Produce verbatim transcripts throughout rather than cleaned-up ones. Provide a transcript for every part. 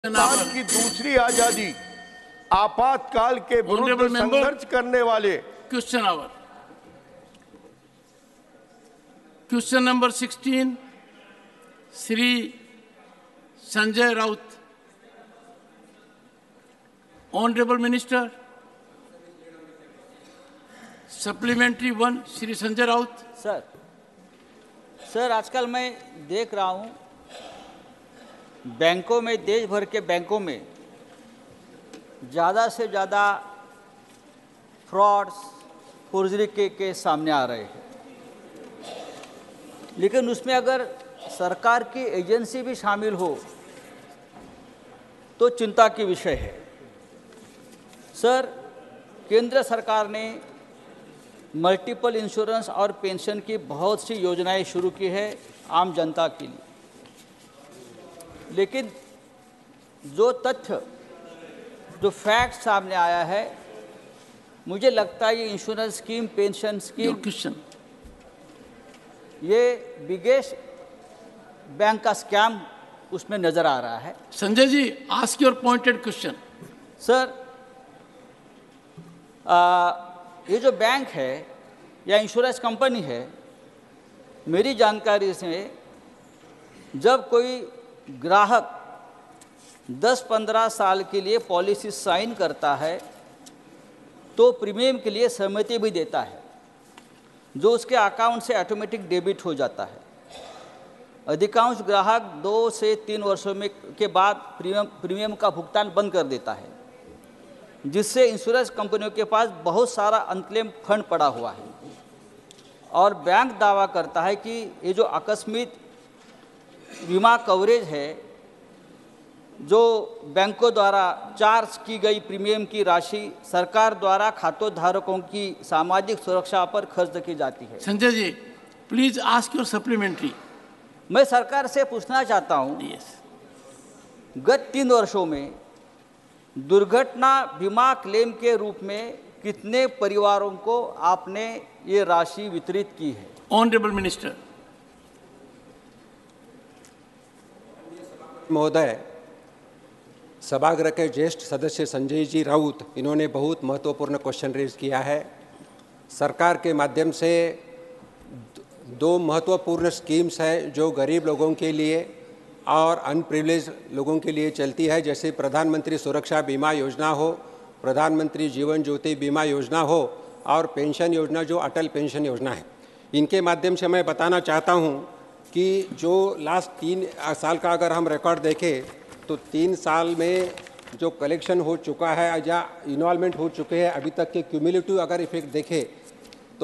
पाकिस्तान की दूसरी आजादी आपातकाल के विरुद्ध संघर्ष करने वाले। Question hour question number sixteen Shri Sanjay Raut. Honourable minister supplementary one Shri Sanjay Raut. Sir sir आजकल मैं देख रहा हूं बैंकों में, देश भर के बैंकों में ज़्यादा से ज़्यादा फ्रॉड्स, फोर्जरी के केस सामने आ रहे हैं, लेकिन उसमें अगर सरकार की एजेंसी भी शामिल हो तो चिंता की विषय है। सर, केंद्र सरकार ने मल्टीपल इंश्योरेंस और पेंशन की बहुत सी योजनाएं शुरू की है आम जनता के लिए, लेकिन जो तथ्य, जो फैक्ट सामने आया है, मुझे लगता है ये insurance scheme, pension scheme, question ये बिगेस्ट बैंक का स्कैम उसमें नजर आ रहा है। Sanjay ji, ask your pointed question. Sir, आ, ये जो बैंक है या इंश्योरेंस कंपनी है, मेरी जानकारी से जब कोई ग्राहक दस पंद्रह साल के लिए पॉलिसी साइन करता है तो प्रीमियम के लिए सहमति भी देता है, जो उसके अकाउंट से ऑटोमेटिक डेबिट हो जाता है। अधिकांश ग्राहक दो से तीन वर्षों में के बाद प्रीमियम प्रीमियम का भुगतान बंद कर देता है, जिससे इंश्योरेंस कंपनियों के पास बहुत सारा अनक्लेम फंड पड़ा हुआ है। और बैंक दावा करता है कि ये जो आकस्मिक बीमा कवरेज है, जो बैंकों द्वारा चार्ज की गई प्रीमियम की राशि सरकार द्वारा खातों धारकों की सामाजिक सुरक्षा पर खर्च की जाती है। Sanjay ji, please ask your supplementary. मैं सरकार से पूछना चाहता हूं, yes. गत तीन वर्षों में दुर्घटना बीमा क्लेम के रूप में कितने परिवारों को आपने ये राशि वितरित की है? Honourable minister. महोदय, सभागृह के ज्येष्ठ सदस्य संजय जी राउत, इन्होंने बहुत महत्वपूर्ण क्वेश्चन रेज किया है। सरकार के माध्यम से दो महत्वपूर्ण स्कीम्स है जो गरीब लोगों के लिए और अनप्रिविलेज लोगों के लिए चलती है, जैसे प्रधानमंत्री सुरक्षा बीमा योजना हो, प्रधानमंत्री जीवन ज्योति बीमा योजना हो और पेंशन योजना जो अटल पेंशन योजना है। इनके माध्यम से मैं बताना चाहता हूं कि जो लास्ट तीन साल का अगर हम रिकॉर्ड देखें तो तीन साल में जो कलेक्शन हो चुका है या इन्वॉल्वमेंट हो चुके हैं अभी तक के क्यूमुलेटिव अगर इफेक्ट देखें तो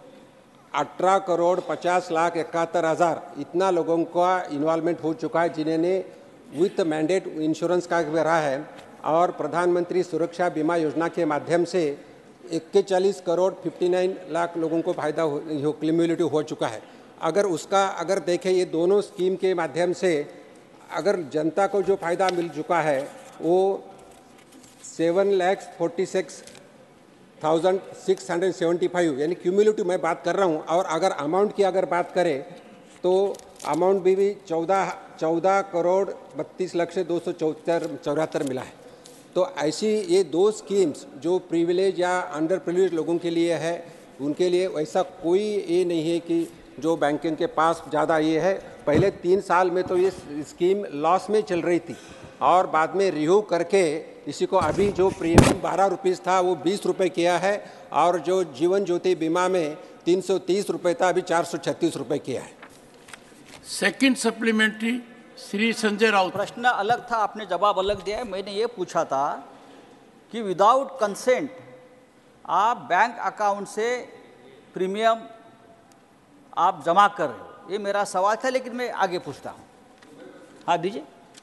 अठारह करोड़ पचास लाख इकहत्तर हज़ार इतना लोगों का इन्वॉल्वमेंट हो चुका है जिन्होंने विथ मैंडेट इंश्योरेंस का रहा है। और प्रधानमंत्री सुरक्षा बीमा योजना के माध्यम से इक्कीस करोड़ उनसठ लाख लोगों को फायदा हो क्यूमुलेटिव हो चुका है। अगर उसका अगर देखें ये दोनों स्कीम के माध्यम से अगर जनता को जो फ़ायदा मिल चुका है वो seven lakhs forty six thousand six hundred seventy five यानी क्यूमुलेटिव मैं बात कर रहा हूँ। और अगर अमाउंट की अगर बात करें तो अमाउंट भी भी चौदह चौदह करोड़ बत्तीस लाख से दो सौ चौहत्तर चौहत्तर मिला है। तो ऐसी ये दो स्कीम्स जो प्रिविलेज या अंडर प्रिविलेज लोगों के लिए है, उनके लिए वैसा कोई ये नहीं है कि जो बैंकिंग के पास ज़्यादा ये है। पहले तीन साल में तो ये स्कीम लॉस में चल रही थी और बाद में रिव्यू करके इसी को अभी जो प्रीमियम बारह रुपीज़ था वो बीस रुपये किया है और जो जीवन ज्योति बीमा में तीन सौ तीस रुपये था अभी चार सौ छत्तीस रुपये किया है। Second supplementary Shri Sanjay Raut. प्रश्न अलग था, आपने जवाब अलग दिया है। मैंने ये पूछा था कि विदाउट कंसेंट आप बैंक अकाउंट से प्रीमियम आप जमा कर रहे हो, ये मेरा सवाल था, लेकिन मैं आगे पूछता हूँ। हाँ दीजिए।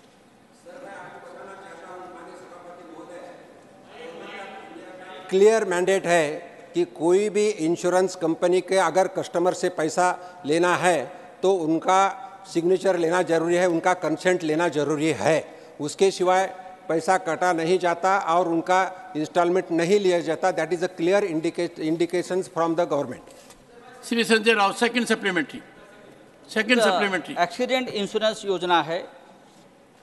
क्लियर मैंडेट है कि कोई भी इंश्योरेंस कंपनी के अगर कस्टमर से पैसा लेना है तो उनका सिग्नेचर लेना जरूरी है, उनका कंसेंट लेना जरूरी है। उसके सिवाय पैसा काटा नहीं जाता और उनका इंस्टॉलमेंट नहीं लिया जाता। That is a clear indication from the government. Shri Sanjay Raut, second supplementary. Second supplementary accident insurance योजना है,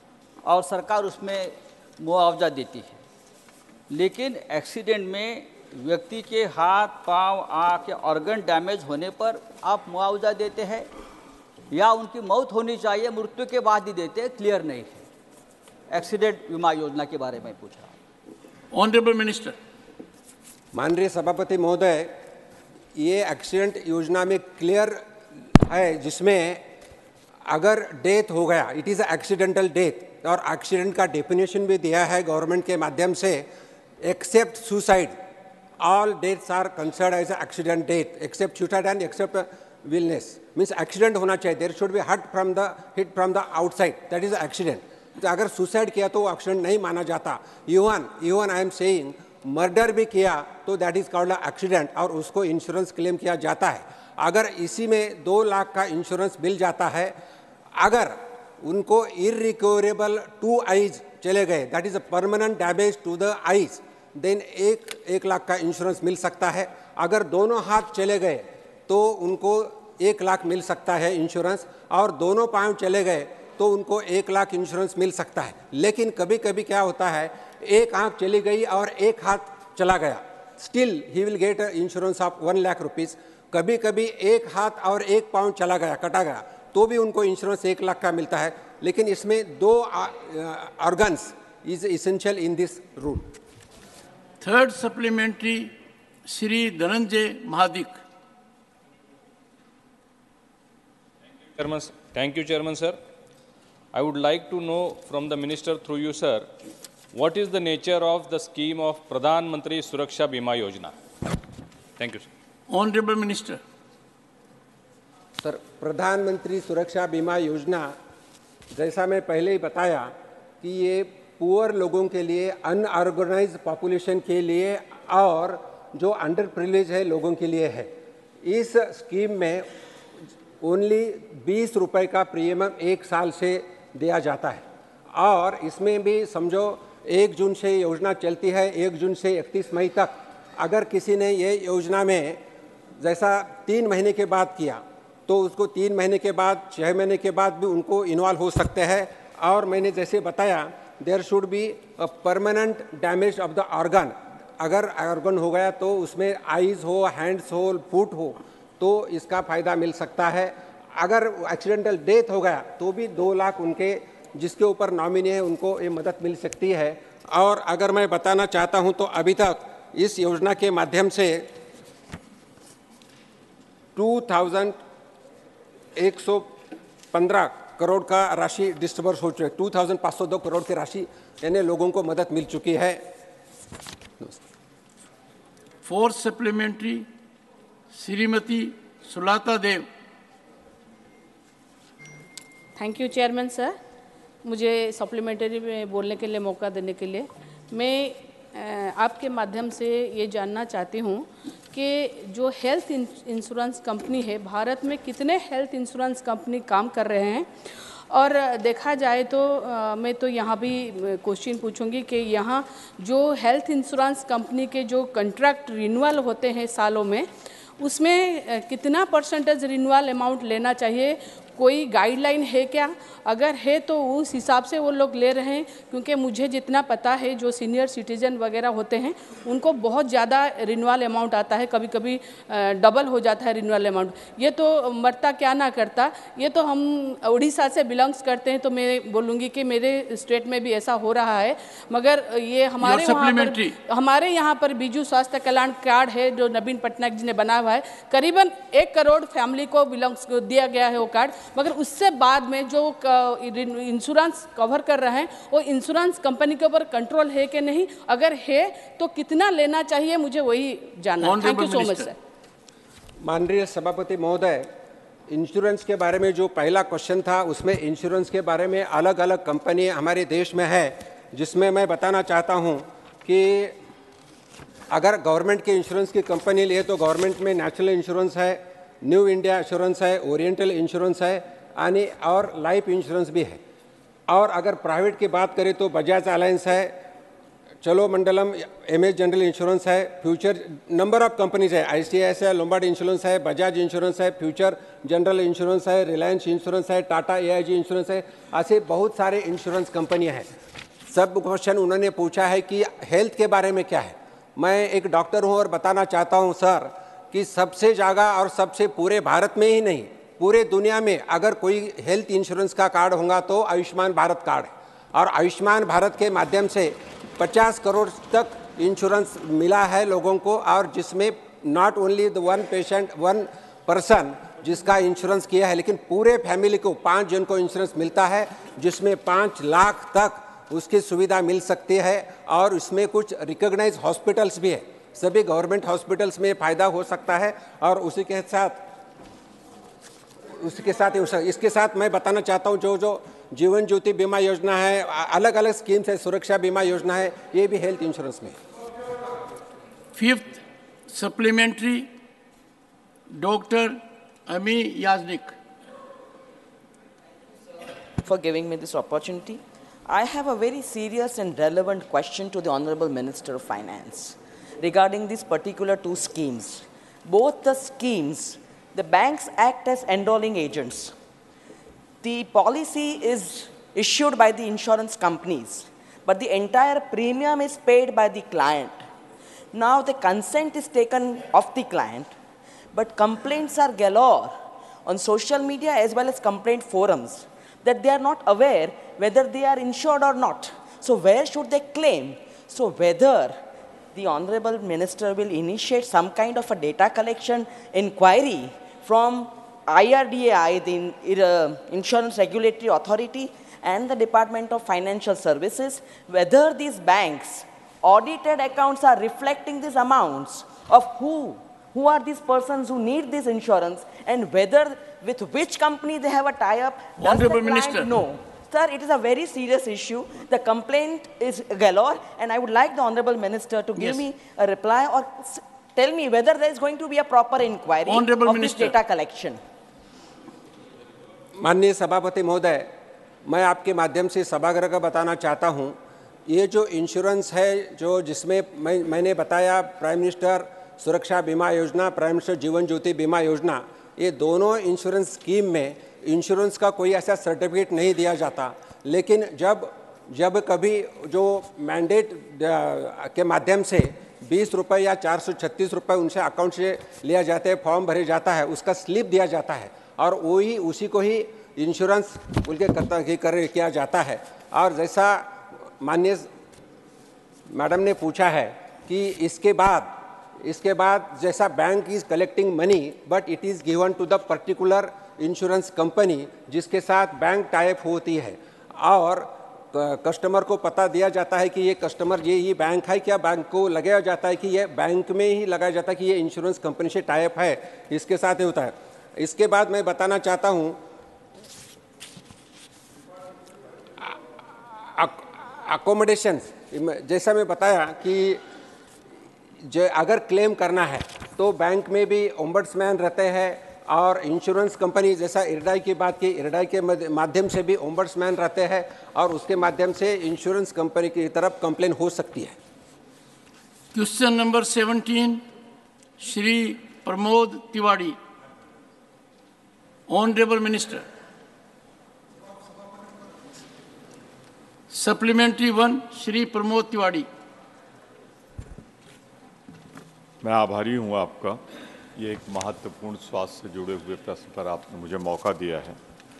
और सरकार उसमें मुआवजा देती है। लेकिन एक्सीडेंट में व्यक्ति के हाथ, पांव, आँख या ऑर्गन डैमेज होने पर आप मुआवजा देते हैं या उनकी मौत होनी चाहिए मृत्यु के बाद ही देते हैं, क्लियर नहीं है। एक्सीडेंट बीमा योजना के बारे में पूछा। Honourable minister. माननीय सभापति महोदय, ये एक्सीडेंट योजना में क्लियर है, जिसमें अगर डेथ हो गया, इट इज़ एक्सीडेंटल डेथ, और एक्सीडेंट का डेफिनेशन भी दिया है गवर्नमेंट के माध्यम से, except suicide, all deaths are considered as accident death except suicide and except illness. Means accident होना चाहिए, there should be hit from the hit from the outside, that is accident. तो अगर सुसाइड किया तो accident नहीं माना जाता। Even even I am saying murder भी किया तो दैट इज कॉल्ड एक्सीडेंट, और उसको इंश्योरेंस क्लेम किया जाता है। अगर इसी में दो लाख का इंश्योरेंस मिल जाता है, अगर उनको इरिकवरेबल टू आईज चले गए, that is a permanent damage to the eyes, then एक एक लाख का इंश्योरेंस मिल सकता है। अगर दोनों हाथ चले गए तो उनको एक लाख मिल सकता है इंश्योरेंस, और दोनों पाँव चले गए तो उनको एक लाख इंश्योरेंस मिल सकता है। लेकिन कभी कभी क्या होता है, एक आँख चली गई और एक हाथ चला गया, still he will get insurance of one lakh rupees. कभी कभी एक हाथ और एक पाँव चला गया, कटा गया, तो भी उनको इंश्योरेंस एक लाख का मिलता है। लेकिन इसमें दो organs is essential in this rule. Third supplementary Shri Dhananjay Mahadik. Chairman, thank you, Chairman, sir. I would like to know from the Minister through you, sir, what is the nature of the scheme of Pradhan Mantri Suraksha Bima Yojana? Thank you, sir. Honorable Minister. Sir, Pradhan Mantri Suraksha बीमा योजना, जैसा मैं पहले ही बताया कि ये poor लोगों के लिए, अनऑर्गेनाइज्ड पॉपुलेशन के लिए और जो अंडर प्रिविलेज है लोगों के लिए है। इस स्कीम में ओनली बीस रुपए का प्रीमियम एक साल से दिया जाता है, और इसमें भी समझो एक जून से योजना चलती है, एक जून से इकतीस मई तक। अगर किसी ने ये योजना में जैसा तीन महीने के बाद किया तो उसको तीन महीने के बाद, छः महीने के बाद भी उनको इन्वॉल्व हो सकते हैं। और मैंने जैसे बताया, there should be a permanent damage of the organ. अगर ऑर्गन हो गया तो उसमें आईज हो, हैंड्स हो, फुट हो, तो इसका फ़ायदा मिल सकता है। अगर एक्सीडेंटल डेथ हो गया तो भी दो लाख उनके जिसके ऊपर नॉमिनी है उनको ये मदद मिल सकती है। और अगर मैं बताना चाहता हूं तो अभी तक इस योजना के माध्यम से टू थाउजेंड एक सौ पंद्रह करोड़ का राशि डिस्टर्बर्स हो चुके, टू थाउजेंड पाँच सौ दो करोड़ की राशि यानी लोगों को मदद मिल चुकी है। Fourth supplementary Shrimati Sulata Dev. Thank you chairman sir, मुझे सप्लीमेंट्री में बोलने के लिए मौका देने के लिए। मैं आपके माध्यम से ये जानना चाहती हूँ कि जो हेल्थ इंश्योरेंस कंपनी है, भारत में कितने हेल्थ इंश्योरेंस कंपनी काम कर रहे हैं, और देखा जाए तो आ, मैं तो यहाँ भी क्वेश्चन पूछूंगी कि यहाँ जो हेल्थ इंश्योरेंस कंपनी के जो कॉन्ट्रैक्ट रिन्यूअल होते हैं सालों में, उसमें कितना परसेंटेज रिन्यूअल अमाउंट लेना चाहिए, कोई गाइडलाइन है क्या? अगर है तो उस हिसाब से वो लोग ले रहे हैं, क्योंकि मुझे जितना पता है जो सीनियर सिटीजन वगैरह होते हैं उनको बहुत ज़्यादा रिन्यूअल अमाउंट आता है, कभी कभी डबल हो जाता है रिन्यूअल अमाउंट। ये तो मरता क्या ना करता। ये तो हम उड़ीसा से बिलोंग्स करते हैं तो मैं बोलूँगी कि मेरे स्टेट में भी ऐसा हो रहा है, मगर ये हमारे वहाँ पर हमारे यहाँ पर बीजू स्वास्थ्य कल्याण कार्ड है जो नवीन पटनायक जी ने बनाया हुआ है, करीबन एक करोड़ फैमिली को बिलोंग्स दिया गया है वो कार्ड, मगर उससे बाद में जो इंश्योरेंस कवर कर रहे हैं वो इंश्योरेंस कंपनी के ऊपर कंट्रोल है कि नहीं, अगर है तो कितना लेना चाहिए, मुझे वही जानना है। Thank you so much sir. माननीय सभापति महोदय, इंश्योरेंस के बारे में जो पहला क्वेश्चन था उसमें इंश्योरेंस के बारे में अलग अलग कंपनी हमारे देश में है, जिसमें मैं बताना चाहता हूं कि अगर गवर्नमेंट के इंश्योरेंस की कंपनी लिए तो गवर्नमेंट में नेशनल इंश्योरेंस है, न्यू इंडिया इंश्योरेंस है, ओरिएंटल इंश्योरेंस है यानी, और लाइफ इंश्योरेंस भी है। और अगर प्राइवेट की बात करें तो बजाज अलायंस है, Cholamandalam, M S general insurance है, फ्यूचर नंबर ऑफ कंपनीज है, I C I C I, Lombard insurance है, बजाज इंश्योरेंस है, फ्यूचर जनरल इंश्योरेंस है, रिलायंस इंश्योरेंस है, टाटा ए आई जी इंश्योरेंस है, ऐसे बहुत सारे इंश्योरेंस कंपनियां हैं। सब क्वेश्चन उन्होंने पूछा है कि हेल्थ के बारे में क्या है। मैं एक डॉक्टर हूं और बताना चाहता हूं सर कि सबसे ज़्यादा और सबसे पूरे भारत में ही नहीं, पूरे दुनिया में अगर कोई हेल्थ इंश्योरेंस का कार्ड होगा तो आयुष्मान भारत कार्ड है। और आयुष्मान भारत के माध्यम से पचास करोड़ तक इंश्योरेंस मिला है लोगों को, और जिसमें not only the one patient one person जिसका इंश्योरेंस किया है, लेकिन पूरे फैमिली को पाँच जन को इंश्योरेंस मिलता है, जिसमें पाँच लाख तक उसकी सुविधा मिल सकती है। और इसमें कुछ रिकॉग्नाइज हॉस्पिटल्स भी है, सभी गवर्नमेंट हॉस्पिटल्स में फ़ायदा हो सकता है। और उसी के साथ उसके साथ इसके साथ मैं बताना चाहता हूँ, जो जो जीवन ज्योति बीमा योजना है, अलग अलग स्कीम्स है, सुरक्षा बीमा योजना है, ये भी हेल्थ इंश्योरेंस में। Fifth supplementary, doctor Amee Yajnik. For giving me this opportunity. I have a very serious and relevant question to the Honorable Minister of Finance regarding these particular two schemes. Both the schemes, the banks act as enrolling agents. The policy is issued by the insurance companies, but the entire premium is paid by the client. Now the consent is taken of the client, but complaints are galore on social media as well as complaint forums that they are not aware whether they are insured or not. So where should they claim? So whether the Honorable Minister will initiate some kind of a data collection inquiry from I R D A I, the uh, Insurance Regulatory Authority, and the Department of Financial Services, whether these banks' audited accounts are reflecting these amounts of who, who are these persons who need this insurance, and whether with which company they have a tie-up. Does Honorable the client Minister. know? Sir, it is a very serious issue. The complaint is galore, and I would like the Honorable Minister to give Yes. me a reply or s- tell me whether there is going to be a proper inquiry Honorable of Minister. this data collection. माननीय सभापति महोदय, मैं आपके माध्यम से सभागृह का बताना चाहता हूं, ये जो इंश्योरेंस है, जो जिसमें मैं मैंने बताया प्राइम मिनिस्टर सुरक्षा बीमा योजना, प्राइम मिनिस्टर जीवन ज्योति बीमा योजना, ये दोनों इंश्योरेंस स्कीम में इंश्योरेंस का कोई ऐसा सर्टिफिकेट नहीं दिया जाता। लेकिन जब जब कभी जो मैंडेट के माध्यम से बीस रुपये या चार सौ छत्तीस रुपये उनसे अकाउंट से लिया जाता है, फॉर्म भरे जाता है, उसका स्लिप दिया जाता है, और वही उसी को ही इंश्योरेंस बोल के करता कर किया जाता है। और जैसा माननीय मैडम ने पूछा है कि इसके बाद इसके बाद जैसा bank is collecting money, but it is given to the particular insurance company जिसके साथ बैंक टाइप होती है, और कस्टमर को पता दिया जाता है कि ये कस्टमर ये ही बैंक है क्या, बैंक को लगाया जाता है कि ये बैंक में ही लगाया जाता है कि ये इंश्योरेंस कंपनी से टाइप है, इसके साथ ही होता है। इसके बाद मैं बताना चाहता हूँ, अकोमोडेशंस, जैसा मैं बताया कि जो अगर क्लेम करना है तो बैंक में भी ओम्बड्समैन रहते हैं, और इंश्योरेंस कंपनी जैसा इरडाई की बात की, इरडाई के माध्यम से भी ओम्बड्समैन रहते हैं, और उसके माध्यम से इंश्योरेंस कंपनी की तरफ कंप्लेन हो सकती है। Question number seventeen, Shri Pramod Tiwari. Honourable minister. Supplementary one, Shri Pramod Tiwari. मैं आभारी हूँ आपका, ये एक महत्वपूर्ण स्वास्थ्य से जुड़े हुए प्रश्न पर आपने मुझे मौका दिया है।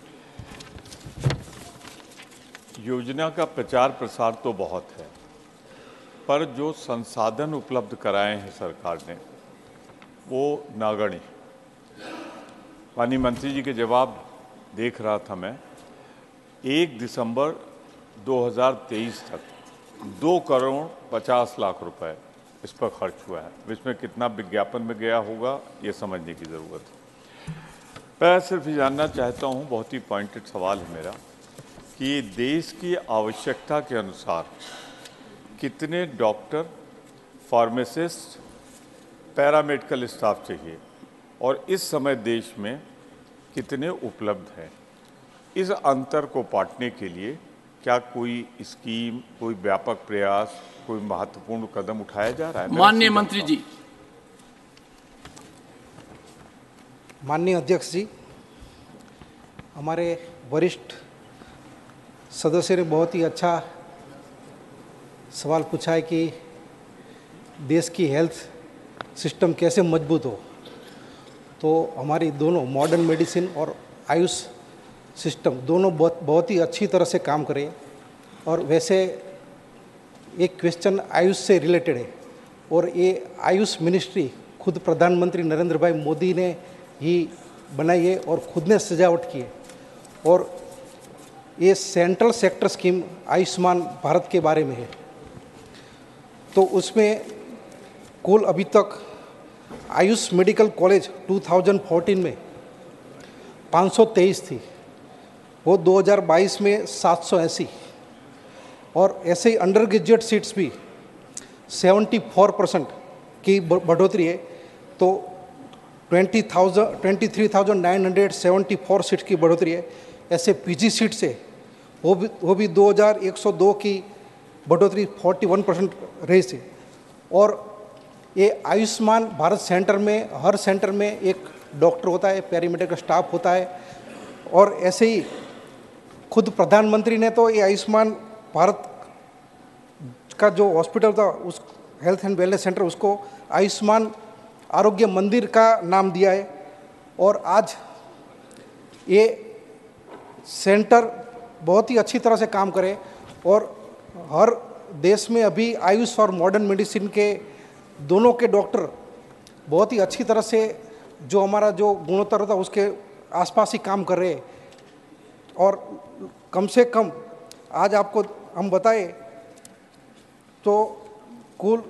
योजना का प्रचार प्रसार तो बहुत है, पर जो संसाधन उपलब्ध कराए हैं सरकार ने वो नगण्य। माननीय मंत्री जी के जवाब देख रहा था मैं, एक दिसंबर दो हज़ार तेईस तक दो करोड़ पचास लाख रुपए इस पर खर्च हुआ है। इसमें कितना विज्ञापन में गया होगा ये समझने की ज़रूरत है। मैं सिर्फ जानना चाहता हूँ, बहुत ही पॉइंटेड सवाल है मेरा, कि देश की आवश्यकता के अनुसार कितने डॉक्टर, फार्मासिस्ट, पैरामेडिकल स्टाफ चाहिए, और इस समय देश में कितने उपलब्ध हैं। इस अंतर को पाटने के लिए क्या कोई स्कीम, कोई व्यापक प्रयास, कोई महत्वपूर्ण कदम उठाया जा रहा है? माननीय मंत्री जी। माननीय अध्यक्ष जी, हमारे वरिष्ठ सदस्य ने बहुत ही अच्छा सवाल पूछा है कि देश की हेल्थ सिस्टम कैसे मजबूत हो। तो हमारी दोनों मॉडर्न मेडिसिन और आयुष सिस्टम दोनों बहुत बहुत ही अच्छी तरह से काम करें। और वैसे एक क्वेश्चन आयुष से रिलेटेड है और ये आयुष मिनिस्ट्री खुद प्रधानमंत्री नरेंद्र भाई मोदी ने ही बनाई है और खुद ने सजावट की है। और ये central sector scheme Ayushman Bharat के बारे में है। तो उसमें कुल अभी तक आयुष मेडिकल कॉलेज दो हज़ार चौदह में पाँच सौ तेईस थी, वो दो हज़ार बाईस में सात सौ अस्सी, और ऐसे ही अंडर ग्रेजुएट सीट्स भी चौहत्तर परसेंट की बढ़ोतरी है। तो twenty thousand twenty three thousand nine hundred seventy four seats की बढ़ोतरी है। ऐसे पीजी सीट से वो भी वो भी दो हज़ार एक सौ दो की बढ़ोतरी इकतालीस परसेंट रही थी। और ये आयुष्मान भारत सेंटर में हर सेंटर में एक डॉक्टर होता है, पैरामेडिकल स्टाफ होता है। और ऐसे ही खुद प्रधानमंत्री ने तो ये आयुष्मान भारत का जो हॉस्पिटल था, उस हेल्थ एंड वेलनेस सेंटर, उसको आयुष्मान आरोग्य मंदिर का नाम दिया है। और आज ये सेंटर बहुत ही अच्छी तरह से काम करे और हर देश में अभी आयुष और मॉडर्न मेडिसिन के दोनों के डॉक्टर बहुत ही अच्छी तरह से जो हमारा जो गुणोत्तर होता है उसके आसपास ही काम कर रहे हैं। और कम से कम आज आपको हम बताएं तो कुल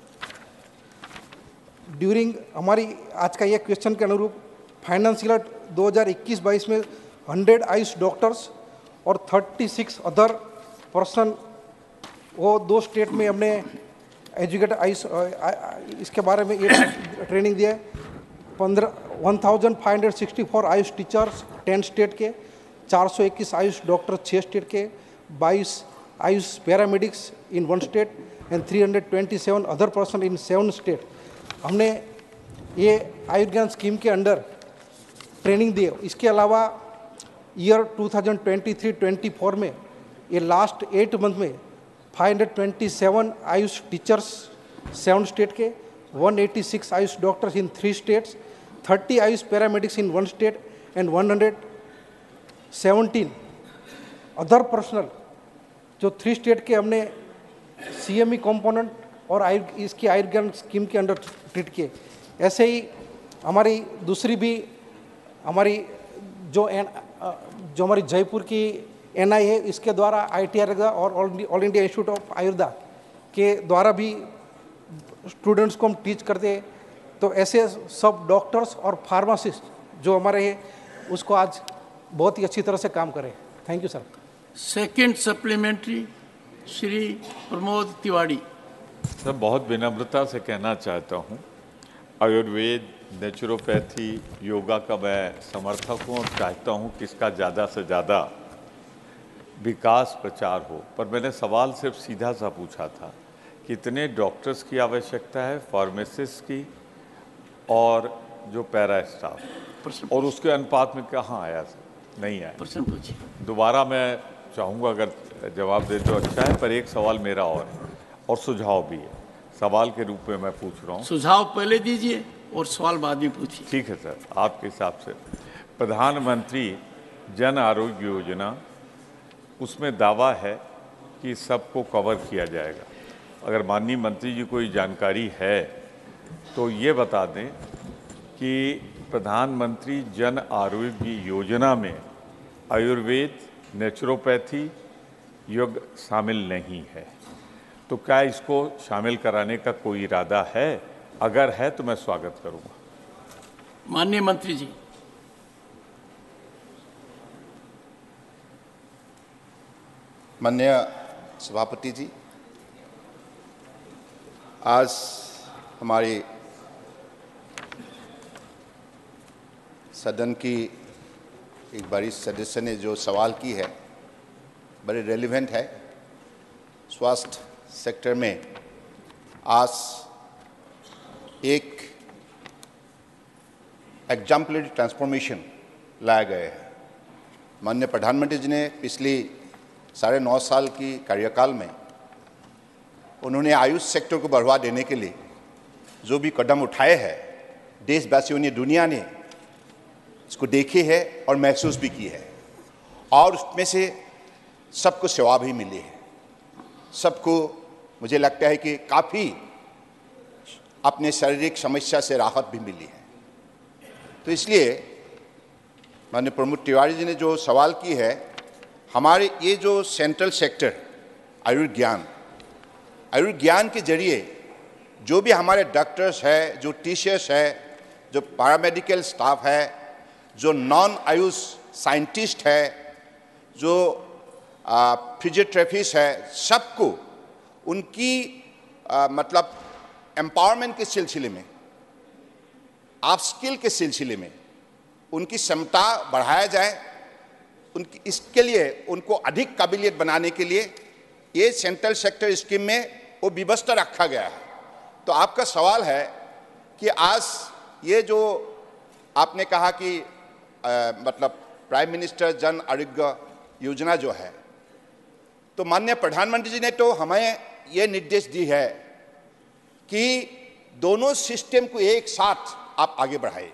ड्यूरिंग हमारी आज का ये क्वेश्चन के अनुरूप फाइनेंशियल दो हज़ार इक्कीस बाईस में हंड्रेड आयुष डॉक्टर्स और छत्तीस अदर पर्सन, वो दो स्टेट में हमने एजुकेट आयुष इसके बारे में ये ट्रेनिंग दिया है। पंद्रह one thousand five hundred sixty four Ayush teachers ten state के, चार सौ इक्कीस आयुष डॉक्टर छः स्टेट के, बाईस Ayush paramedics in one state and three hundred twenty seven other person in seven state. हमने ये आयुर्ज्ञान स्कीम के अंडर ट्रेनिंग दी। इसके अलावा year two thousand twenty three twenty four में ये लास्ट एट मंथ में five hundred twenty seven Ayush teachers seven state के, one eighty six Ayush doctors in three states, thirty Ayush paramedics in one state and one hundred seventeen other personal जो three state के हमने CME component और आयु इसकी Ayurgyan scheme के under treat किए। ऐसे ही हमारी दूसरी भी हमारी जो एन जो हमारी जयपुर की एनआई है, इसके द्वारा आईटीआर और all India institute of Ayurveda के द्वारा भी स्टूडेंट्स को हम टीच करते हैं। तो ऐसे सब डॉक्टर्स और फार्मासिस्ट जो हमारे हैं उसको आज बहुत ही अच्छी तरह से काम करें। Thank you sir. Second supplementary Shri Pramod Tiwari. Sir, बहुत विनम्रता से कहना चाहता हूँ, आयुर्वेद, नेचुरोपैथी, योगा का मैं समर्थक हूँ और चाहता हूँ कि इसका ज़्यादा से ज़्यादा विकास प्रचार हो। पर मैंने सवाल सिर्फ सीधा सा पूछा था, कितने डॉक्टर्स की आवश्यकता है, फार्मासिस्ट की और जो पैरा स्टाफ, और उसके अनुपात में कहाँ आया सर? नहीं आया। प्रश्न पूछिए। दोबारा मैं चाहूँगा अगर जवाब दे तो अच्छा है, पर एक सवाल मेरा और है और सुझाव भी है। सवाल के रूप में मैं पूछ रहा हूँ। सुझाव पहले दीजिए और सवाल बाद में पूछिए। ठीक है सर, आपके हिसाब से प्रधानमंत्री जन आरोग्य योजना, उसमें दावा है कि सबको कवर किया जाएगा। अगर माननीय मंत्री जी को जानकारी है तो ये बता दें कि प्रधानमंत्री जन आरोग्य योजना में आयुर्वेद, नेचुरोपैथी, योग शामिल नहीं है। तो क्या इसको शामिल कराने का कोई इरादा है? अगर है तो मैं स्वागत करूंगा। माननीय मंत्री जी। माननीय सभापति जी, आज हमारी सदन की एक बड़ी सदस्य ने जो सवाल की है बड़े रेलिवेंट है। स्वास्थ्य सेक्टर में आज एक एग्जाम्पलरी ट्रांसफॉर्मेशन लाया गया है। माननीय प्रधानमंत्री जी ने पिछली साढ़े नौ साल की कार्यकाल में उन्होंने आयुष सेक्टर को बढ़ावा देने के लिए जो भी कदम उठाए हैं, देशवासियों ने, दुनिया ने इसको देखी है और महसूस भी की है, और उसमें से सबको सेवा भी मिली है। सबको मुझे लगता है कि काफ़ी अपने शारीरिक समस्या से राहत भी मिली है। तो इसलिए माननीय प्रमोद तिवारी जी ने जो सवाल की है, हमारे ये जो सेंट्रल सेक्टर आयुर्विज्ञान आयुर्विज्ञान के जरिए जो भी हमारे डॉक्टर्स है, जो टीचर्स है, जो पैरामेडिकल स्टाफ है, जो नॉन आयुष साइंटिस्ट है, जो फिजियोथेरेपिस्ट है, सबको उनकी आ, मतलब एम्पावरमेंट के सिलसिले में, आप स्किल के सिलसिले में उनकी क्षमता बढ़ाया जाए। उनकी इसके लिए उनको अधिक काबिलियत बनाने के लिए ये सेंट्रल सेक्टर स्कीम में वो व्यवस्था रखा गया है। तो आपका सवाल है कि आज ये जो आपने कहा कि आ, मतलब प्राइम मिनिस्टर जन आरोग्य योजना जो है, तो माननीय प्रधानमंत्री जी ने तो हमें ये निर्देश दी है कि दोनों सिस्टम को एक साथ आप आगे बढ़ाए।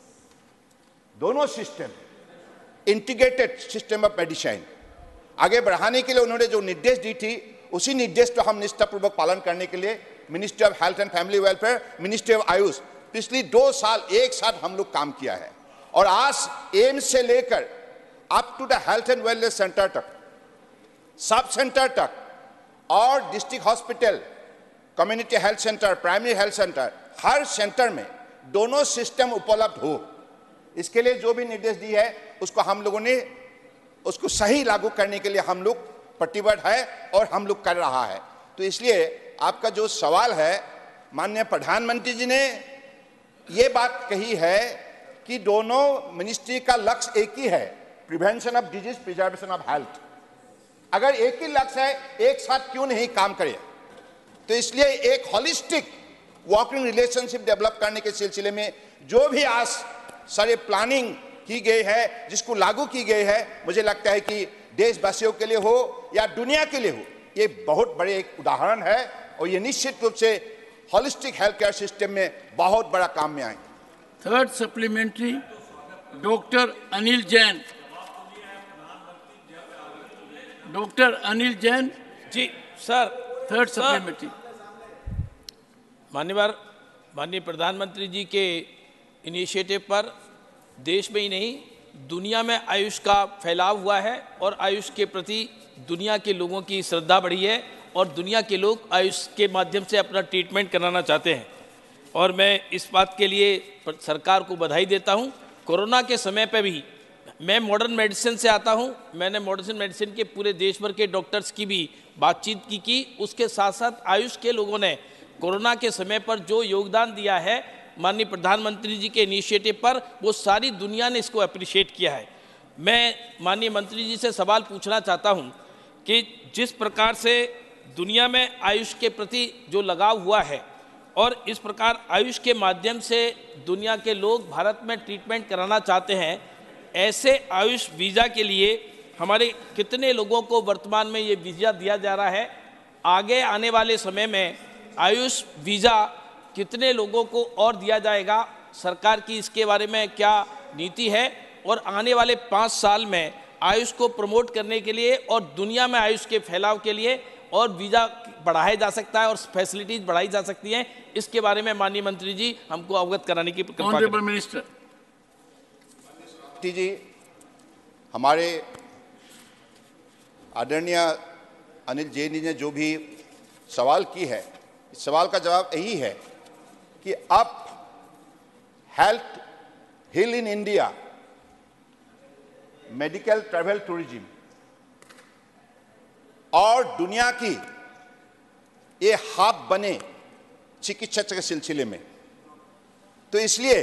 दोनों system, integrated system of medicine आगे बढ़ाने के लिए उन्होंने जो निर्देश दी थी, उसी निर्देश को हम निष्ठापूर्वक पालन करने के लिए ministry of health and family welfare, ministry of Ayush पिछली दो साल एक साथ हम लोग काम किया है। और आज एम्स से लेकर up to the health and wellness centre तक, सब सेंटर तक, और district hospital, community health centre, primary health centre, हर सेंटर में दोनों सिस्टम उपलब्ध हो, इसके लिए जो भी निर्देश दी है उसको हम लोगों ने उसको सही लागू करने के लिए हम लोग प्रतिबद्ध है और हम लोग कर रहा है। तो इसलिए आपका जो सवाल है, माननीय प्रधानमंत्री जी ने ये बात कही है कि दोनों मिनिस्ट्री का लक्ष्य एक ही है, prevention of disease, preservation of health. अगर एक ही लक्ष्य है, एक साथ क्यों नहीं काम करें? तो इसलिए एक होलिस्टिक वर्किंग रिलेशनशिप डेवलप करने के सिलसिले में जो भी आज सारे प्लानिंग की गई है, जिसको लागू की गई है, मुझे लगता है कि देशवासियों के लिए हो या दुनिया के लिए हो, ये बहुत बड़े एक उदाहरण है और ये निश्चित रूप से होलिस्टिक हेल्थ केयर सिस्टम में बहुत बड़ा काम में आए। Third supplementary, doctor Anil Jain. Doctor Anil Jain ji sir. Third supplementary. माननीय माननीय प्रधानमंत्री जी के इनिशिएटिव पर देश में ही नहीं दुनिया में आयुष का फैलाव हुआ है और आयुष के प्रति दुनिया के लोगों की श्रद्धा बढ़ी है और दुनिया के लोग आयुष के माध्यम से अपना ट्रीटमेंट कराना चाहते हैं। और मैं इस बात के लिए सरकार को बधाई देता हूं। कोरोना के समय पर भी मैं मॉडर्न मेडिसिन से आता हूं, मैंने मॉडर्न मेडिसिन के पूरे देश भर के डॉक्टर्स की भी बातचीत की की उसके साथ साथ आयुष के लोगों ने कोरोना के समय पर जो योगदान दिया है माननीय प्रधानमंत्री जी के इनिशिएटिव पर, वो सारी दुनिया ने इसको अप्रिशिएट किया है। मैं माननीय मंत्री जी से सवाल पूछना चाहता हूं कि जिस प्रकार से दुनिया में आयुष के प्रति जो लगाव हुआ है और इस प्रकार आयुष के माध्यम से दुनिया के लोग भारत में ट्रीटमेंट कराना चाहते हैं, ऐसे आयुष वीज़ा के लिए हमारे कितने लोगों को वर्तमान में ये वीज़ा दिया जा रहा है? आगे आने वाले समय में आयुष वीज़ा कितने लोगों को और दिया जाएगा? सरकार की इसके बारे में क्या नीति है? और आने वाले पाँच साल में आयुष को प्रमोट करने के लिए और दुनिया में आयुष के फैलाव के लिए और वीज़ा बढ़ाया जा सकता है और फैसिलिटीज बढ़ाई जा सकती हैं, इसके बारे में माननीय मंत्री जी हमको अवगत कराने की कृपा करें। ऑनरेबल मिनिस्टर जी, हमारे आदरणीय अनिल जैन जी ने जो भी सवाल की है, इस सवाल का जवाब यही है कि अब health heal in India, medical travel tourism और दुनिया की ये हब बने चिकित्सा के सिलसिले में। तो इसलिए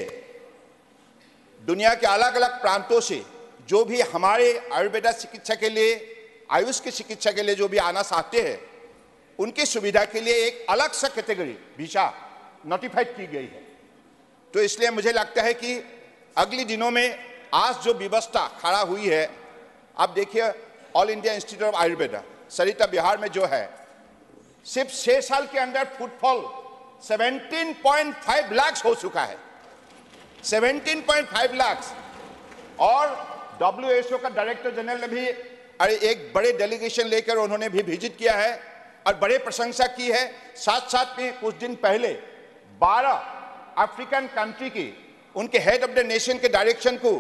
दुनिया के अलग अलग प्रांतों से जो भी हमारे आयुर्वेदा चिकित्सा के लिए आयुष की चिकित्सा के लिए जो भी आना चाहते हैं उनकी सुविधा के लिए एक अलग सा कैटेगरी वीजा नोटिफाइड की गई है। तो इसलिए मुझे लगता है कि अगले दिनों में आज जो व्यवस्था खड़ा हुई है, आप देखिए all India institute of Ayurveda Sarita Vihar में जो है, सिर्फ छह साल के अंदर फुटफॉल सत्रह पॉइंट पाँच लाख हो चुका है, सत्रह पॉइंट पाँच लाख। और डब्ल्यू एच ओ का डायरेक्टर जनरल ने भी अरे एक बड़े डेलीगेशन लेकर उन्होंने भी विजिट किया है और बड़े प्रशंसा की है। साथ साथ में कुछ दिन पहले बारह अफ्रीकन कंट्री की उनके हेड ऑफ द नेशन के डायरेक्शन को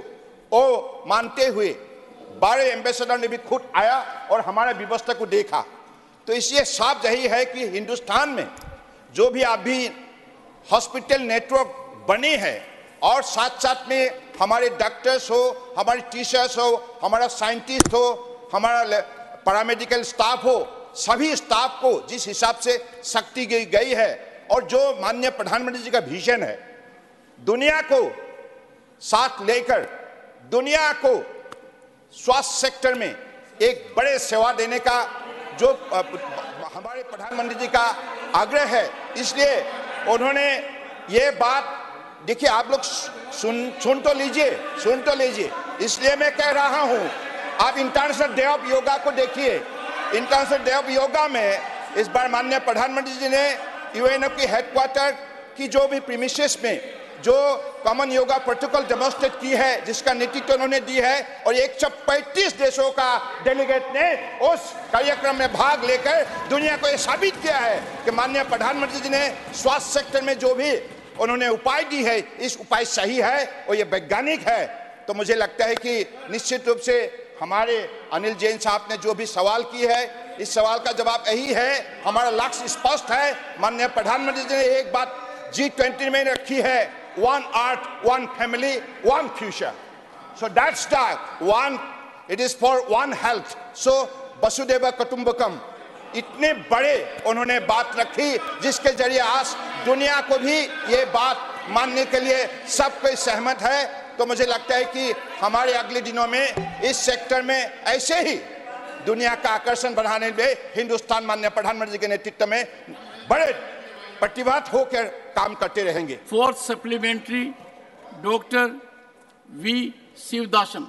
ओ मानते हुए बारह एम्बेसडर ने भी खुद आया और हमारा व्यवस्था को देखा। तो इसलिए साफ यही है कि हिंदुस्तान में जो भी अभी हॉस्पिटल नेटवर्क बने हैं और साथ साथ में हमारे डॉक्टर्स हो, हमारे टीचर्स हो, हमारा साइंटिस्ट हो, हमारा पैरामेडिकल स्टाफ हो, सभी स्टाफ को जिस हिसाब से शक्ति दी गई है और जो माननीय प्रधानमंत्री जी का विजन है, दुनिया को साथ लेकर दुनिया को स्वास्थ्य सेक्टर में एक बड़े सेवा देने का जो हमारे प्रधानमंत्री जी का आग्रह है, इसलिए उन्होंने ये बात देखिए, आप लोग सुन सुन तो लीजिए सुन तो लीजिए इसलिए मैं कह रहा हूं, आप इंटरनेशनल डे ऑफ योगा को देखिए। इंटरनेशनल डे ऑफ योगा में इस बार माननीय प्रधानमंत्री जी ने यूएनओ की हेडक्वार्टर की जो भी प्रीमिसेस में जो कॉमन योगा प्रोटोकॉल डेमोन्स्ट्रेट की है, जिसका नेतृत्व उन्होंने दी है, और एक सौ पैंतीस देशों का डेलीगेट ने उस कार्यक्रम में भाग लेकर दुनिया को यह साबित किया है कि माननीय प्रधानमंत्री जी ने स्वास्थ्य सेक्टर में जो भी उन्होंने उपाय दी है, इस उपाय सही है और ये वैज्ञानिक है। तो मुझे लगता है कि निश्चित रूप से हमारे अनिल जैन साहब ने जो भी सवाल की है, इस सवाल का जवाब यही है, हमारा लक्ष्य स्पष्ट है। माननीय प्रधानमंत्री जी ने एक बात जी ट्वेंटी में रखी है, one earth, one family, one future. So that's that one, it is for one health. सो वसुदेव कुटुंबकम, इतने बड़े उन्होंने बात रखी जिसके जरिए आज दुनिया को भी ये बात मानने के लिए सब कोई सहमत है। तो मुझे लगता है कि हमारे अगले दिनों में इस सेक्टर में ऐसे ही दुनिया का आकर्षण बढ़ाने में हिंदुस्तान माननीय प्रधानमंत्री के नेतृत्व में बड़े प्रतिबद्ध होकर काम करते रहेंगे। Fourth supplementary doctor V Sivadasan.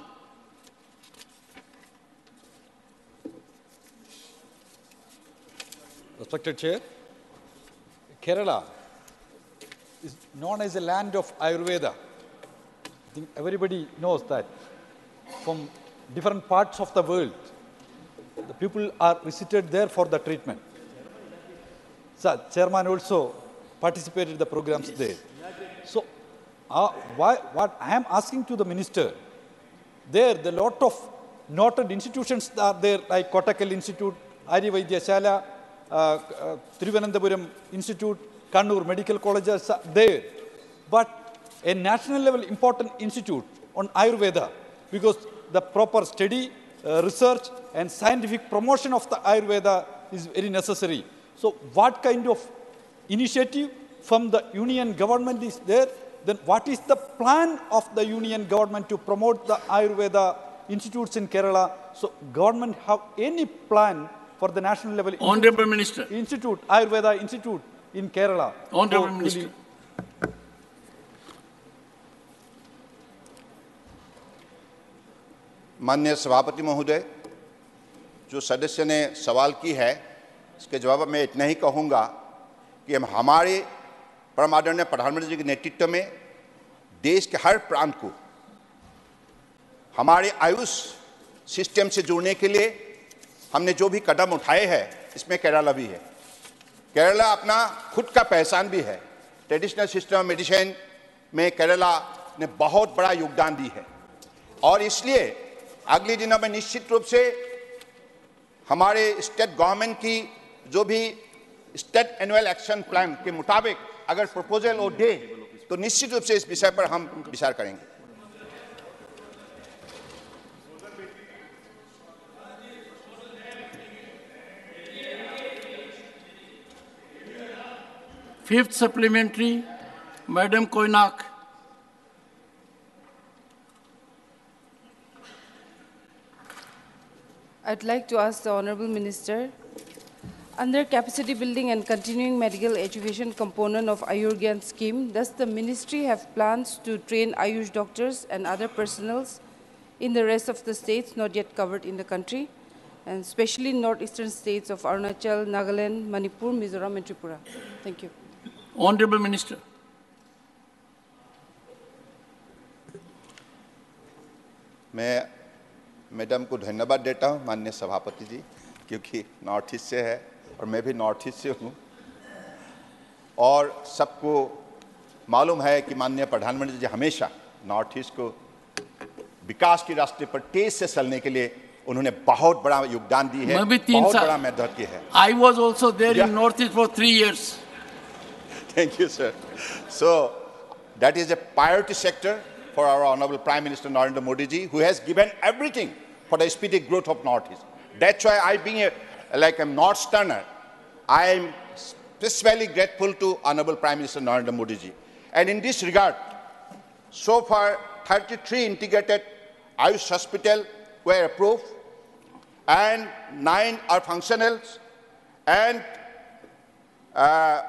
Respected Chair, Kerala is known as a land of Ayurveda. I think everybody knows that. From different parts of the world, the people are visited there for the treatment. So, Chairman also participated in the programs there. So, uh, why, what I am asking to the Minister, there the lot of noted institutions are there, like Kottakkal Institute, Aryavaidhyashala, uh, uh, Thiruvananthapuram Institute, Kannur Medical Colleges are there. But a national level important institute on Ayurveda, because the proper study, uh, research and scientific promotion of the Ayurveda is very necessary. So what kind of initiative from the union government is there? Then what is the plan of the union government to promote the Ayurveda institutes in Kerala? So government have any plan for the national level Honorable Minister. Institute, Ayurveda Institute in Kerala? Honorable so, Minister. माननीय सभापति महोदय, जो सदस्य ने सवाल की है, इसके जवाब में इतना ही कहूँगा कि हम हमारे परम आदरणीय प्रधानमंत्री जी के नेतृत्व में देश के हर प्रांत को हमारे आयुष सिस्टम से जोड़ने के लिए हमने जो भी कदम उठाए हैं, इसमें केरला भी है। केरला अपना खुद का पहचान भी है। ट्रेडिशनल सिस्टम ऑफ मेडिसिन में केरला ने बहुत बड़ा योगदान दी है और इसलिए अगले दिनों में निश्चित रूप से हमारे स्टेट गवर्नमेंट की जो भी स्टेट एनुअल एक्शन प्लान के मुताबिक अगर प्रपोजल वो दे तो निश्चित रूप से इस विषय पर हम विचार करेंगे। Fifth supplementary madam Konyak. I'd like to ask the Honorable Minister, under capacity building and continuing medical education component of Ayurgyan scheme, does the ministry have plans to train Ayush doctors and other personals in the rest of the states not yet covered in the country, and especially northeastern states of Arunachal, Nagaland, Manipur, Mizoram, and Tripura? Thank you. Honorable Minister. मैं madam को धन्यवाद देता हूं, माननीय सभापति जी, क्योंकि north east से है और मैं भी नॉर्थ ईस्ट से हूं, और सबको मालूम है कि माननीय प्रधानमंत्री जी हमेशा नॉर्थ ईस्ट को विकास की रास्ते पर तेज से चलने के लिए उन्होंने बहुत बड़ा योगदान दी है, बहुत बड़ा मेहनत की है। I was also there yeah. in North East for three years. Thank you, sir. So that is a priority sector for our Honorable Prime Minister Narendra Modi ji, who has given everything for the speedy growth of North East. That's why I, being a, like a North-Sterner, I am especially grateful to Honorable Prime Minister Narendra Modi ji. And in this regard, so far thirty-three integrated Ayush hospitals were approved, and nine are functional, and uh,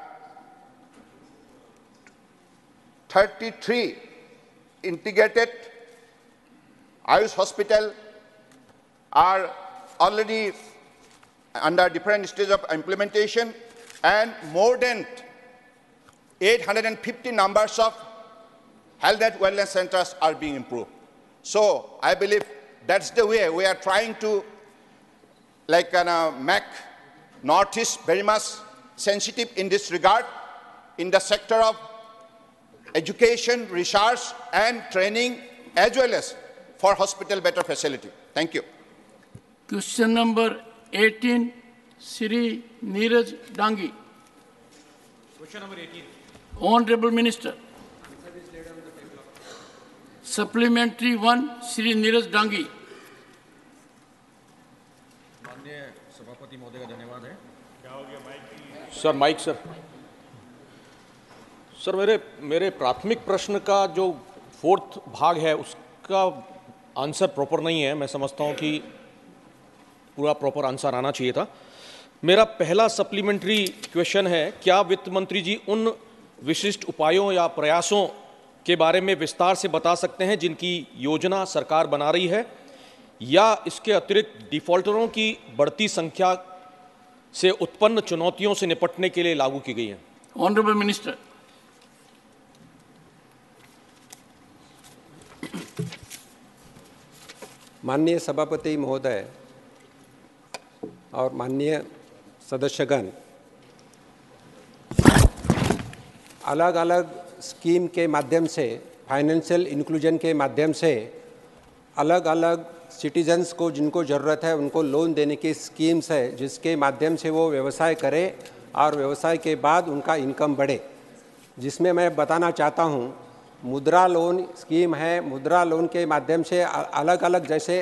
thirty-three integrated Ayush hospitals are already under different stages of implementation, and more than eight hundred fifty numbers of health and wellness centers are being improved. So I believe that's the way we are trying to like uh, make Northeast very much sensitive in this regard in the sector of education, research and training, as well as for hospital better facility. Thank you. Question number eighteen, Shri Neeraj Dangi. Question number eighteen. Honorable Minister. Supplementary one, Shri Neeraj Dangi. माननीय सभापति महोदय का धन्यवाद है। क्या हो गया mic? Sir mic sir. Sir मेरे मेरे प्राथमिक प्रश्न का जो फोर्थ भाग है उसका आंसर प्रॉपर नहीं है। मैं समझता हूं कि पूरा प्रॉपर आंसर आना चाहिए था। मेरा पहला सप्लीमेंट्री क्वेश्चन है, क्या वित्त मंत्री जी उन विशिष्ट उपायों या प्रयासों के बारे में विस्तार से बता सकते हैं जिनकी योजना सरकार बना रही है, या इसके अतिरिक्त डिफॉल्टरों की बढ़ती संख्या से उत्पन्न चुनौतियों से निपटने के लिए लागू की गई है? Honourable minister. माननीय सभापति महोदय और माननीय सदस्यगण, अलग अलग स्कीम के माध्यम से, फाइनेंशियल इंक्लूजन के माध्यम से अलग अलग सिटीजन्स को जिनको ज़रूरत है उनको लोन देने की स्कीम्स है, जिसके माध्यम से वो व्यवसाय करें और व्यवसाय के बाद उनका इनकम बढ़े। जिसमें मैं बताना चाहता हूँ, मुद्रा लोन स्कीम है। मुद्रा लोन के माध्यम से अलग अलग जैसे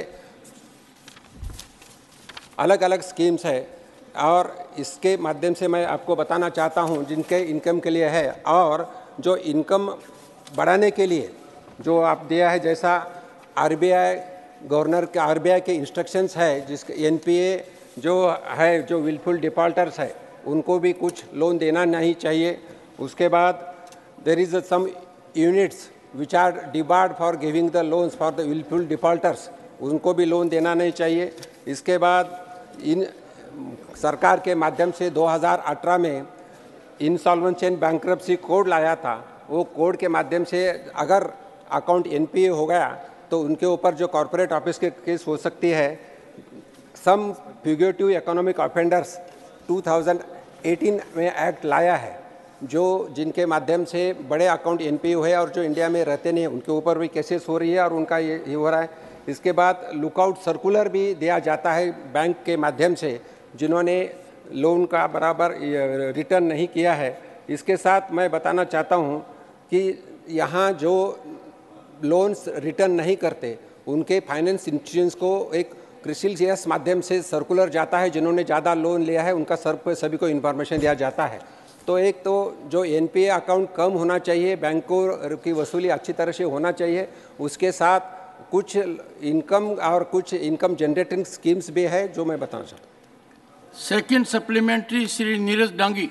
अलग अलग स्कीम्स है, और इसके माध्यम से मैं आपको बताना चाहता हूँ जिनके इनकम के लिए है, और जो इनकम बढ़ाने के लिए जो आप दिया है, जैसा आरबीआई गवर्नर के आरबीआई के इंस्ट्रक्शंस है, जिसके एनपीए जो है, जो विलफुल डिफॉल्टर्स है उनको भी कुछ लोन देना नहीं चाहिए। उसके बाद there is some units which are debarred for giving the loans for the wilful defaulters, उनको भी लोन देना नहीं चाहिए। इसके बाद इन सरकार के माध्यम से दो हज़ार अठारह में इंसॉल्वेंसी एंड बैंक्रप्सी कोड लाया था। वो कोड के माध्यम से अगर अकाउंट एनपीए हो गया तो उनके ऊपर जो कॉर्पोरेट ऑफिस के केस हो सकती है। सम फ्यूगिटिव इकोनॉमिक ऑफेंडर्स दो हज़ार अठारह में एक्ट लाया है, जो जिनके माध्यम से बड़े अकाउंट एनपीए हुए और जो इंडिया में रहते नहीं, उनके ऊपर भी केसेस हो रही है और उनका ये, ये हो रहा है। इसके बाद लुकआउट सर्कुलर भी दिया जाता है बैंक के माध्यम से, जिन्होंने लोन का बराबर रिटर्न नहीं किया है। इसके साथ मैं बताना चाहता हूं कि यहाँ जो लोन्स रिटर्न नहीं करते उनके फाइनेंस इंस्टीट्यूशंस को एक क्रिसिलियस माध्यम से सर्कुलर जाता है, जिन्होंने ज़्यादा लोन लिया है उनका सर पे सभी को इन्फॉर्मेशन दिया जाता है। तो एक तो जो एनपीए अकाउंट कम होना चाहिए, बैंकों की वसूली अच्छी तरह से होना चाहिए, उसके साथ कुछ इनकम और कुछ इनकम जनरेटिंग स्कीम्स भी है जो मैं बताना चाहता हूँ। Second supplementary Shri Neeraj Dangi.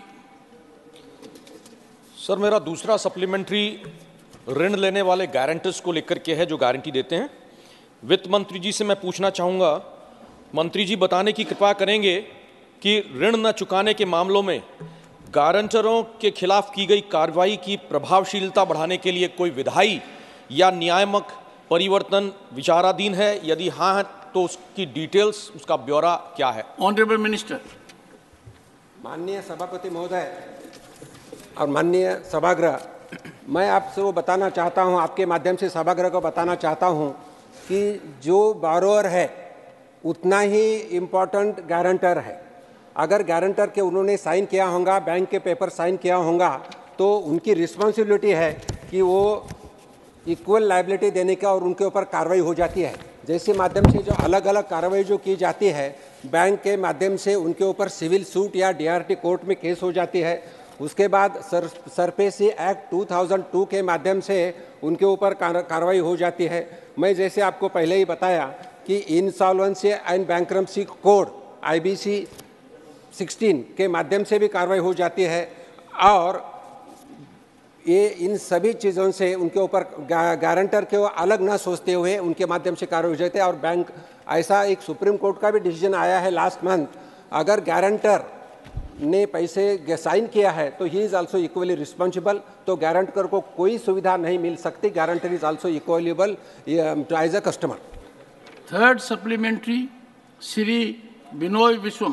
Sir, मेरा दूसरा सप्लीमेंट्री ऋण लेने वाले गारंटर्स को लेकर के है जो गारंटी देते हैं। वित्त मंत्री जी से मैं पूछना चाहूँगा, मंत्री जी बताने की कृपा करेंगे कि ऋण न चुकाने के मामलों में गारंटरों के खिलाफ की गई कार्रवाई की प्रभावशीलता बढ़ाने के लिए कोई विधायी या न्यायात्मक परिवर्तन विचाराधीन है? यदि हाँ तो उसकी डिटेल्स, उसका ब्यौरा क्या है? Honourable minister. माननीय सभापति महोदय और माननीय सभागृह, मैं आपसे वो बताना चाहता हूं, आपके माध्यम से सभागृह को बताना चाहता हूं कि जो बारोअर है उतना ही इम्पोर्टेंट गारंटर है। अगर गारंटर के उन्होंने साइन किया होगा, बैंक के पेपर साइन किया होगा, तो उनकी रिस्पॉन्सिबिलिटी है कि वो इक्वल लायबिलिटी देने का और उनके ऊपर कार्रवाई हो जाती है। जैसे माध्यम से जो अलग अलग कार्रवाई जो की जाती है, बैंक के माध्यम से उनके ऊपर सिविल सूट या डीआरटी कोर्ट में केस हो जाती है। उसके बाद सर सरफेसी एक्ट दो हज़ार दो के माध्यम से उनके ऊपर कार्रवाई हो जाती है। मैं जैसे आपको पहले ही बताया कि insolvency and bankruptcy code IBC सोलह के माध्यम से भी कार्रवाई हो जाती है और ये इन सभी चीज़ों से उनके ऊपर गारंटर के वो अलग ना सोचते हुए उनके माध्यम से कार्रवाई हो जाती है। और बैंक, ऐसा एक सुप्रीम कोर्ट का भी डिसीजन आया है लास्ट मंथ, अगर गारंटर ने पैसे साइन किया है तो he is also equally responsible, तो गारंटर को कोई सुविधा नहीं मिल सकती। Guarantor is also equitable as a customer. Third supplementary Shri Binoy Viswam.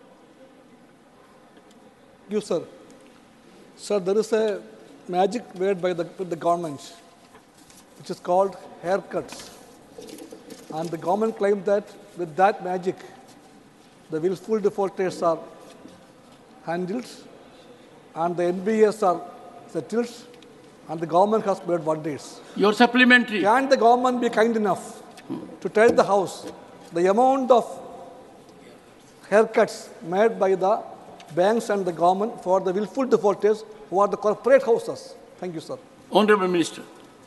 You, sir. Sir, there is a magic word by the, the government, which is called haircuts. And the government claimed that with that magic, the willful defaulters are handled, and the N B S are settled, and the government has made wonders. Your supplementary. Can the government be kind enough to tell the House the amount of haircuts made by the banks and the government for the willful defaulters who are the corporate houses? Thank you, sir. Honorable Minister.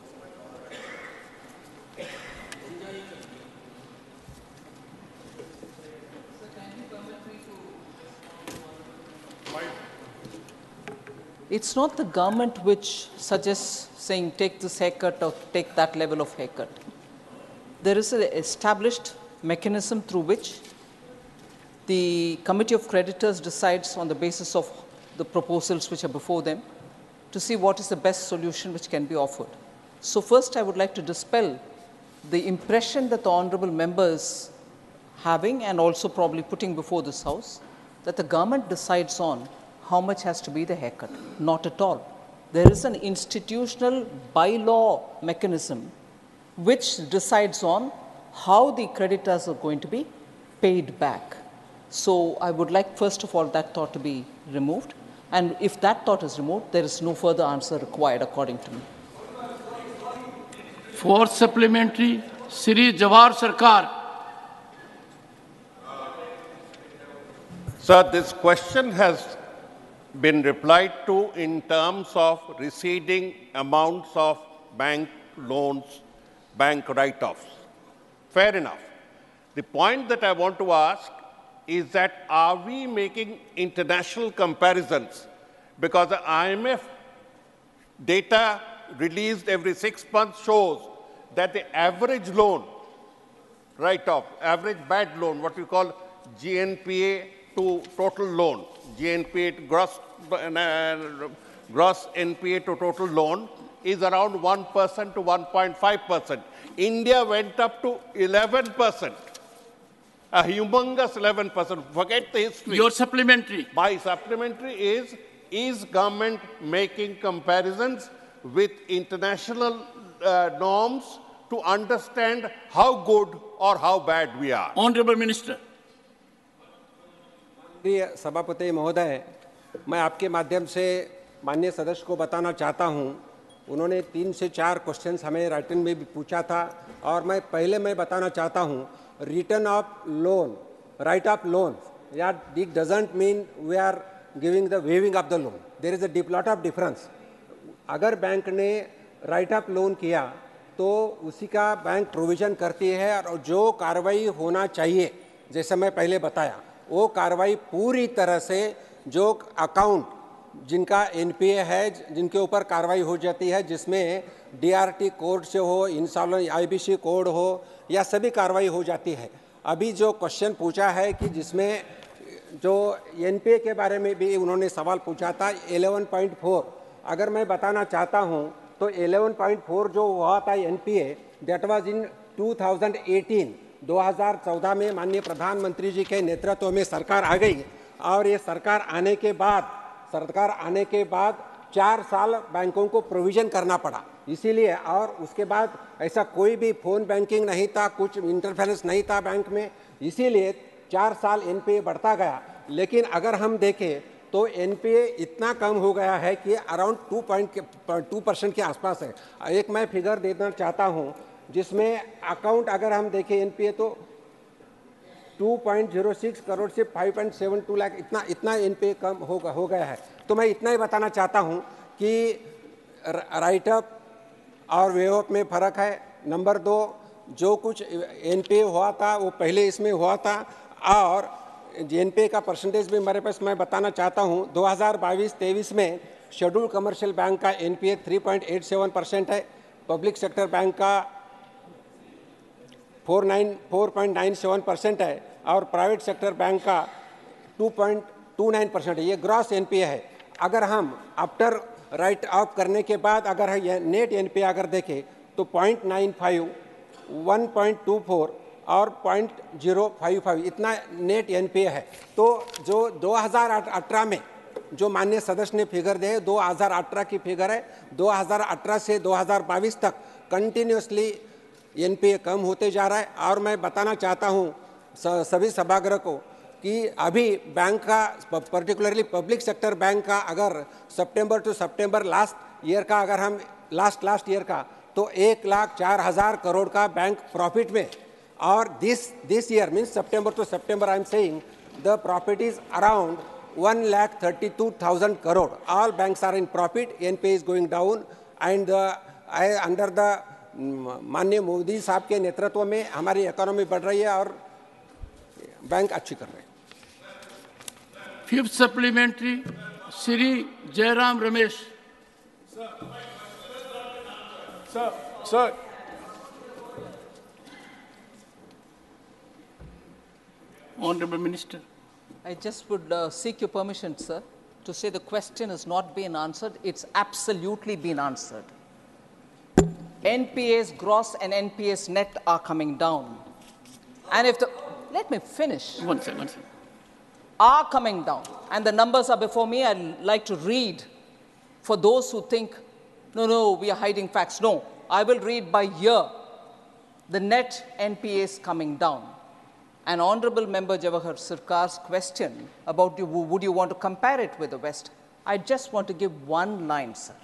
It's not the government which suggests saying take this haircut or take that level of haircut. There is an established mechanism through which the Committee of Creditors decides on the basis of the proposals which are before them to see what is the best solution which can be offered. So first I would like to dispel the impression that the honorable members having and also probably putting before this House that the government decides on how much has to be the haircut. Not at all. There is an institutional bylaw mechanism which decides on how the creditors are going to be paid back. So I would like first of all that thought to be removed, and if that thought is removed, there is no further answer required according to me. Fourth supplementary, Shri Jawahar Sarkar. Sir, this question has been replied to in terms of receding amounts of bank loans, bank write-offs. Fair enough. The point that I want to ask is that are we making international comparisons? Because the I M F data released every six months shows that the average loan write-off, average bad loan, what we call G N P A to total loan, G N P A to gross, uh, gross N P A to total loan is around one percent to one point five percent. India went up to eleven percent. A humongous eleven percent. Forget the history. Your supplementary. My supplementary is, is government making comparisons with international uh, norms to understand how good or how bad we are? Honorable Minister. प्रिय सभापति महोदय, मैं आपके माध्यम से माननीय सदस्य को बताना चाहता हूं, उन्होंने तीन से चार क्वेश्चंस हमें राइटिंग में भी पूछा था और मैं पहले मैं बताना चाहता हूं, return of loan, write off loan, या it doesn't mean we are giving the waiving of the loan. There is a lot of difference. अगर बैंक ने राइट ऑफ लोन किया तो तो उसी का बैंक प्रोविज़न करती है, और जो कार्रवाई होना चाहिए जैसे मैं पहले बताया वो कार्रवाई पूरी तरह से जो अकाउंट जिनका एनपीए है जिनके ऊपर कार्रवाई हो जाती है, जिसमें डीआरटी कोड से हो, इंसॉल्वेंसी आईबीसी कोड हो, या सभी कार्रवाई हो जाती है। अभी जो क्वेश्चन पूछा है कि जिसमें जो एनपीए के बारे में भी उन्होंने सवाल पूछा था ग्यारह पॉइंट चार, अगर मैं बताना चाहता हूं तो ग्यारह पॉइंट चार जो हुआ था एनपीए, दैट वाज इन दो हज़ार अठारह दो हज़ार चौदह में माननीय प्रधानमंत्री जी के नेतृत्व में सरकार आ गई, और ये सरकार आने के बाद सरकार आने के बाद चार साल बैंकों को प्रोविज़न करना पड़ा इसीलिए, और उसके बाद ऐसा कोई भी फ़ोन बैंकिंग नहीं था, कुछ इंटरफेरेंस नहीं था बैंक में, इसीलिए चार साल एनपीए बढ़ता गया। लेकिन अगर हम देखें तो एनपीए इतना कम हो गया है कि around two point two percent के आसपास है। एक मैं फिगर देना चाहता हूँ जिसमें अकाउंट अगर हम देखें एनपीए तो दो पॉइंट ज़ीरो छह करोड़ से पाँच पॉइंट सात दो लाख इतना इतना एनपीए कम हो हो गया है। तो मैं इतना ही बताना चाहता हूं कि राइट अप और वे अप में फ़र्क है। नंबर दो, जो कुछ एनपीए हुआ था वो पहले इसमें हुआ था, और एनपीए का परसेंटेज भी मेरे पास मैं बताना चाहता हूं। दो हज़ार बाईस तेईस में शेड्यूल कमर्शियल बैंक का एनपीए तीन पॉइंट आठ सात परसेंट है, पब्लिक सेक्टर बैंक का four point nine seven percent है, और प्राइवेट सेक्टर बैंक का two point two nine percent है। ये ग्रॉस एनपीए है। अगर हम आफ्टर राइट ऑफ करने के बाद अगर ये नेट एनपीए अगर देखें तो point nine five, one point two four और पॉइंट ज़ीरो फाइव फाइव इतना नेट एनपीए है। तो जो दो हज़ार अठारह में जो माननीय सदस्य ने फिगर दिए, दो हज़ार अठारह की फिगर है, दो हज़ार अठारह से दो हज़ार बाईस तक कंटिन्यूसली एनपीए कम होते जा रहा है। और मैं बताना चाहता हूं सभी सभागृह को कि अभी बैंक का पर्टिकुलरली पब्लिक सेक्टर बैंक का अगर सितंबर टू सितंबर लास्ट ईयर का अगर हम लास्ट लास्ट ईयर का तो एक लाख चार हज़ार करोड़ का बैंक प्रॉफिट में, और दिस दिस ईयर मीन्स सितंबर टू सितंबर I am saying the profit is around one lakh thirty-two thousand crore. All banks are in profit. N P A is going down, and uh, I, under the माननीय मोदी साहब के नेतृत्व में हमारी economy बढ़ रही है और बैंक अच्छी कर रहे हैं। Fifth supplementary Shri Jairam Ramesh. Sir, sir. Honorable Minister. I just would uh, seek your permission, sir, to say the question has not been answered. It's absolutely been answered. N P As gross and N P As net are coming down. And if the, let me finish. One second, one second. Are coming down. And the numbers are before me. I'd like to read for those who think, no, no, we are hiding facts. No, I will read by year the net N P As coming down. And Honorable Member Jawahar Sirkar's question about you, would you want to compare it with the West? I just want to give one line, sir.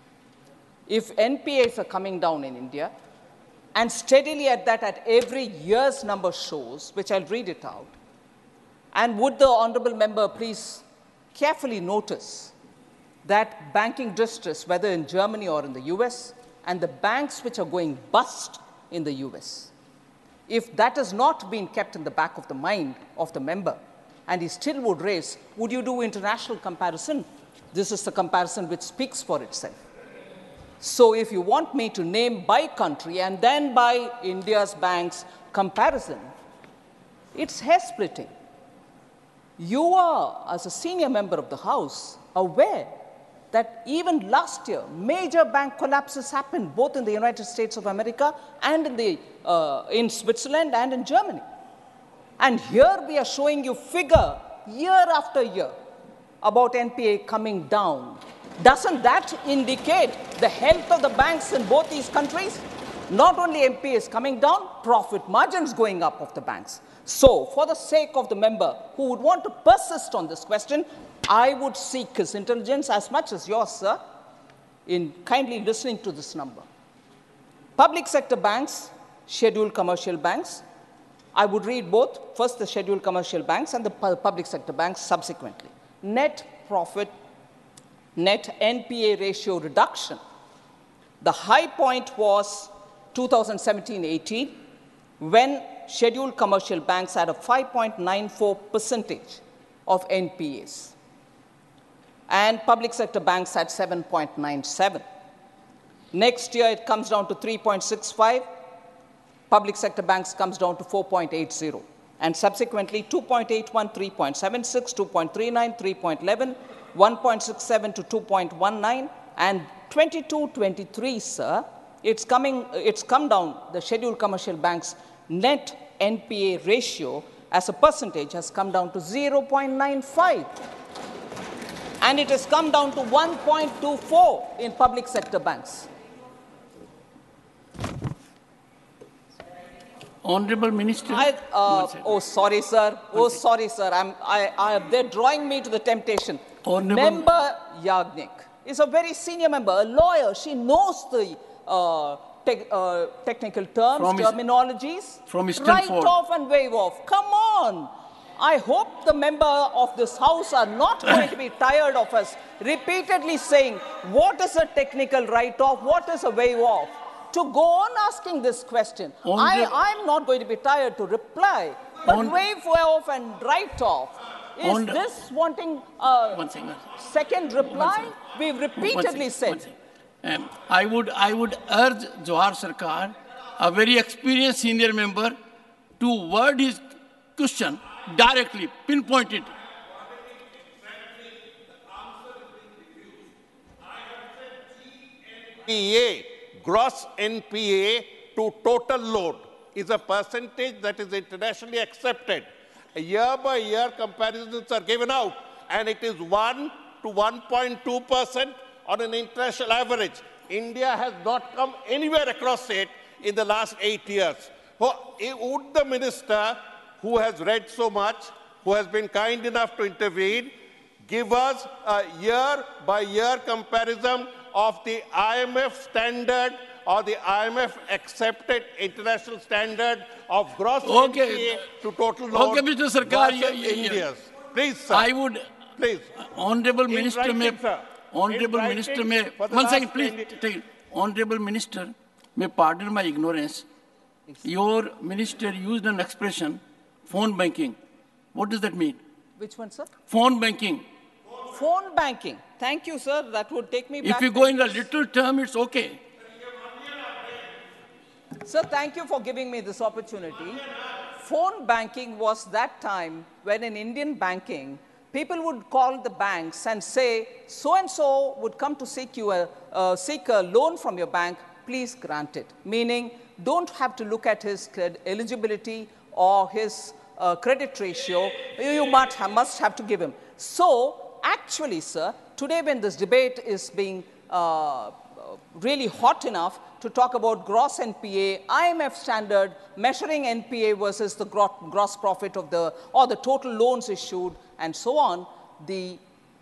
If N P As are coming down in India, and steadily at that, at every year's number shows, which I'll read it out, and would the Honorable Member please carefully notice that banking distress, whether in Germany or in the U S, and the banks which are going bust in the U S, if that has not been kept in the back of the mind of the member, and he still would raise, would you do international comparison? This is the comparison which speaks for itself. So if you want me to name by country and then by India's banks comparison, it's hair-splitting. You are, as a senior member of the House, aware that even last year, major bank collapses happened both in the United States of America and in, the, uh, in Switzerland and in Germany. And here we are showing you figure year after year about N P A coming down. Doesn't that indicate the health of the banks in both these countries? Not only N P As coming down, profit margins going up of the banks. So, for the sake of the member who would want to persist on this question, I would seek his intelligence as much as yours, sir, in kindly listening to this number. Public sector banks, scheduled commercial banks, I would read both, first the scheduled commercial banks and the pu public sector banks subsequently. Net profit, net N P A ratio reduction. The high point was twenty seventeen eighteen, when scheduled commercial banks had a five point nine four percentage of N P As, and public sector banks had seven point nine seven. Next year, it comes down to three point six five. Public sector banks comes down to four point eight zero. And subsequently, two point eight one, three point seven six, two point three nine, three point one one, one point six seven to two point one nine, and twenty-two twenty-three, sir, it's coming, it's come down, the scheduled commercial banks' net N P A ratio as a percentage has come down to zero point nine five. And it has come down to one point two four in public sector banks. Honorable Minister. I, uh, oh, sorry, sir. Oh, sorry, sir. I'm, I, I, they're drawing me to the temptation. Honorable Member Yagnik is a very senior member, a lawyer. She knows the uh, te uh, technical terms, from terminologies. From Eastern Write Ford. off and wave off. Come on. I hope the member of this house are not going to be tired of us repeatedly saying, what is a technical write-off, what is a wave-off? To go on asking this question. I, I'm not going to be tired to reply, but On wave off and write off. Is On this wanting a One second. second reply? We've repeatedly said. Um, I would I would urge Johar Sarkar, a very experienced senior member, to word his question directly, pinpoint it. N P A, gross N P A to total load, is a percentage that is internationally accepted. Year by year comparisons are given out, and it is one to one point two percent on an international average. India has not come anywhere across it in the last eight years. Would the minister, who has read so much, who has been kind enough to intervene, give us a year-by-year comparison of the I M F standard or the I M F accepted international standard of gross Okay. N P A to total load Okay, Mister Sarkar, versus yeah, yeah, yeah. India's? Please, sir. I would, Please. Honorable In Minister, writing, may, sir. Honorable In writing Minister, may, for the one last second, please, twenty take it. Honorable Minister, may pardon my ignorance. Your minister used an expression, phone banking. What does that mean? Which one, sir? Phone banking. Phone banking. Thank you, sir. That would take me back. If you go in a little term, it's okay. Sir, thank you for giving me this opportunity. Phone banking was that time when in Indian banking, people would call the banks and say, so-and-so would come to seek, you a, uh, seek a loan from your bank, please grant it. Meaning, don't have to look at his eligibility or his uh, credit ratio. You, you must, have, must have to give him. So, actually, sir, today when this debate is being uh, really hot enough to talk about gross N P A, I M F standard, measuring N P A versus the gross profit of the, or the total loans issued, and so on, the,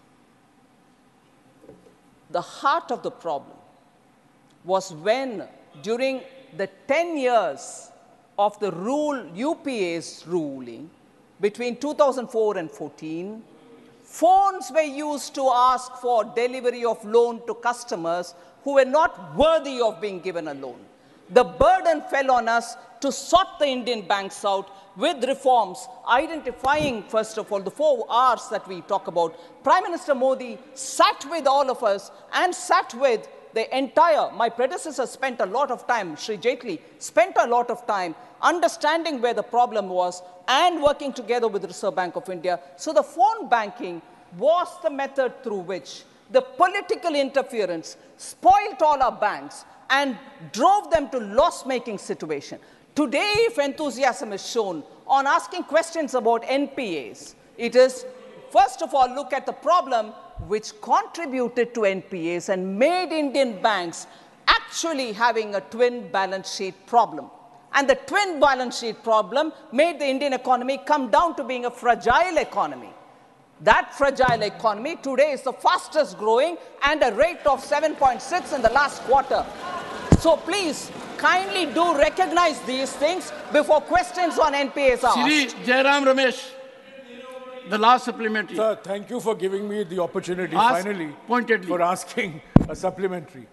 the heart of the problem was when, during the ten years of the rule, U P A's ruling, between two thousand four and fourteen, phones were used to ask for delivery of loan to customers who were not worthy of being given a loan. The burden fell on us to sort the Indian banks out with reforms, identifying, first of all, the four R's that we talk about. Prime Minister Modi sat with all of us and sat with the entire, my predecessor spent a lot of time, Sri Jaitley spent a lot of time understanding where the problem was and working together with the Reserve Bank of India. So the phone banking was the method through which the political interference spoiled all our banks and drove them to loss-making situation. Today, if enthusiasm is shown on asking questions about N P As, it is, first of all, look at the problem which contributed to N P As and made Indian banks actually having a twin balance sheet problem. And the twin balance sheet problem made the Indian economy come down to being a fragile economy. That fragile economy today is the fastest growing and a rate of seven point six in the last quarter. So please, kindly do recognize these things before questions on N P As are Shri asked. Jairam Ramesh, the last supplementary. Sir, thank you for giving me the opportunity Ask finally pointedly. for asking a supplementary.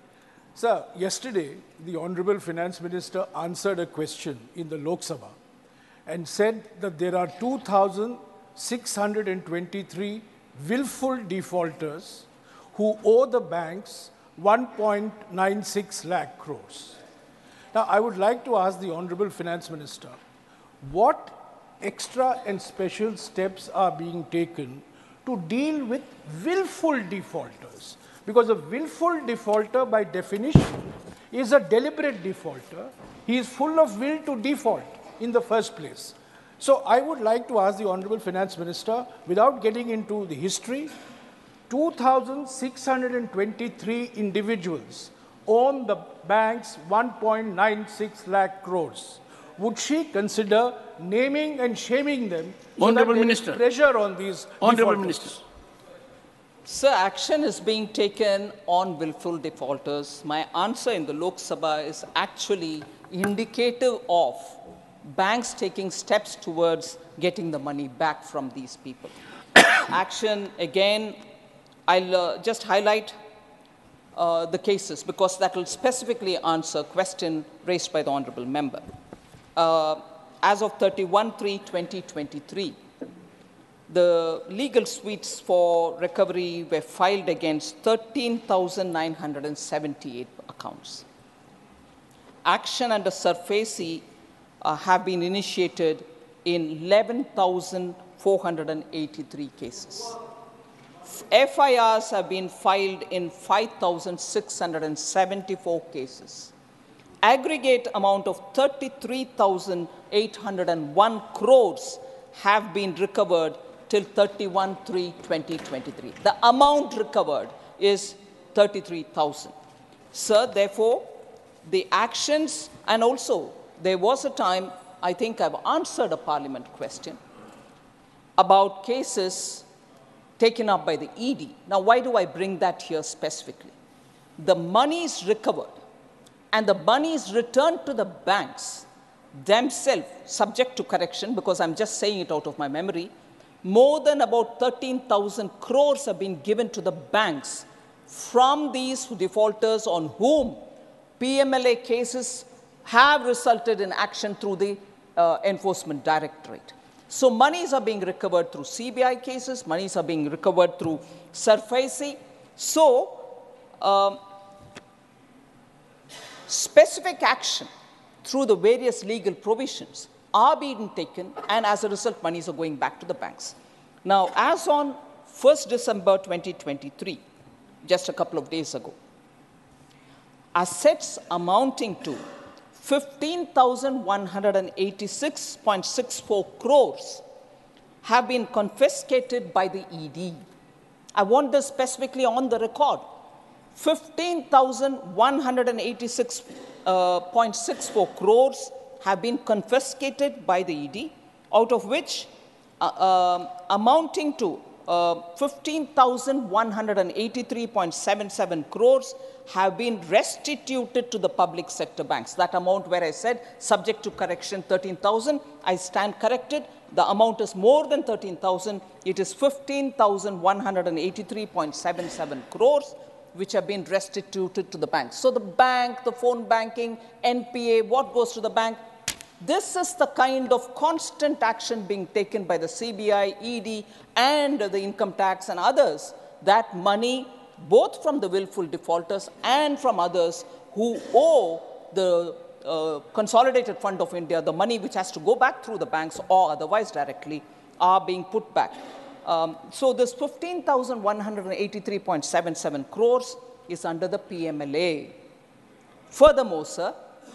Sir, yesterday, the Honorable Finance Minister answered a question in the Lok Sabha and said that there are two thousand six hundred twenty-three willful defaulters who owe the banks one point nine six lakh crores. Now, I would like to ask the Honorable Finance Minister, what extra and special steps are being taken to deal with willful defaulters? Because a willful defaulter, by definition, is a deliberate defaulter. He is full of will to default in the first place. So I would like to ask the Honorable Finance Minister, without getting into the history, two thousand six hundred twenty-three individuals own the bank's one point nine six lakh crores. Would she consider naming and shaming them so Honorable that there Minister. is pressure on these Honorable defaulters? Minister. Sir, action is being taken on willful defaulters. My answer in the Lok Sabha is actually indicative of banks taking steps towards getting the money back from these people. Action, again, I'll uh, just highlight uh, the cases because that will specifically answer a question raised by the Honorable Member. Uh, as of thirty-one three twenty twenty-three, the legal suites for recovery were filed against thirteen thousand nine hundred seventy-eight accounts. Action under SARFAESI uh, have been initiated in eleven thousand four hundred eighty-three cases. F I Rs have been filed in five thousand six hundred seventy-four cases. Aggregate amount of thirty-three thousand eight hundred one crores have been recovered till thirty-one three twenty twenty-three. The amount recovered is thirty-three thousand. Sir, therefore, the actions, and also there was a time, I think I've answered a parliament question about cases taken up by the E D. Now, why do I bring that here specifically? The money is recovered and the money is returned to the banks themselves, subject to correction, because I'm just saying it out of my memory. More than about thirteen thousand crores have been given to the banks from these defaulters on whom P M L A cases have resulted in action through the uh, Enforcement Directorate. So monies are being recovered through C B I cases, monies are being recovered through SARFAESI. So, uh, specific action through the various legal provisions are being taken, and as a result, monies are going back to the banks. Now, as on first December twenty twenty-three, just a couple of days ago, assets amounting to fifteen thousand one hundred eighty-six point six four crores have been confiscated by the E D. I want this specifically on the record. fifteen thousand one hundred eighty-six point six four crores have been confiscated by the E D, out of which uh, uh, amounting to uh, fifteen thousand one hundred eighty-three point seven seven crores have been restituted to the public sector banks. That amount where I said subject to correction thirteen thousand, I stand corrected. The amount is more than thirteen thousand. It is fifteen thousand one hundred eighty-three point seven seven crores which have been restituted to the banks. So the bank, the phone banking, N P A, what goes to the bank? This is the kind of constant action being taken by the C B I, E D, and the income tax and others, that money, both from the willful defaulters and from others who owe the uh, Consolidated Fund of India, the money which has to go back through the banks or otherwise directly, are being put back. Um, so this fifteen thousand one hundred eighty-three point seven seven crores is under the P M L A. Furthermore, sir,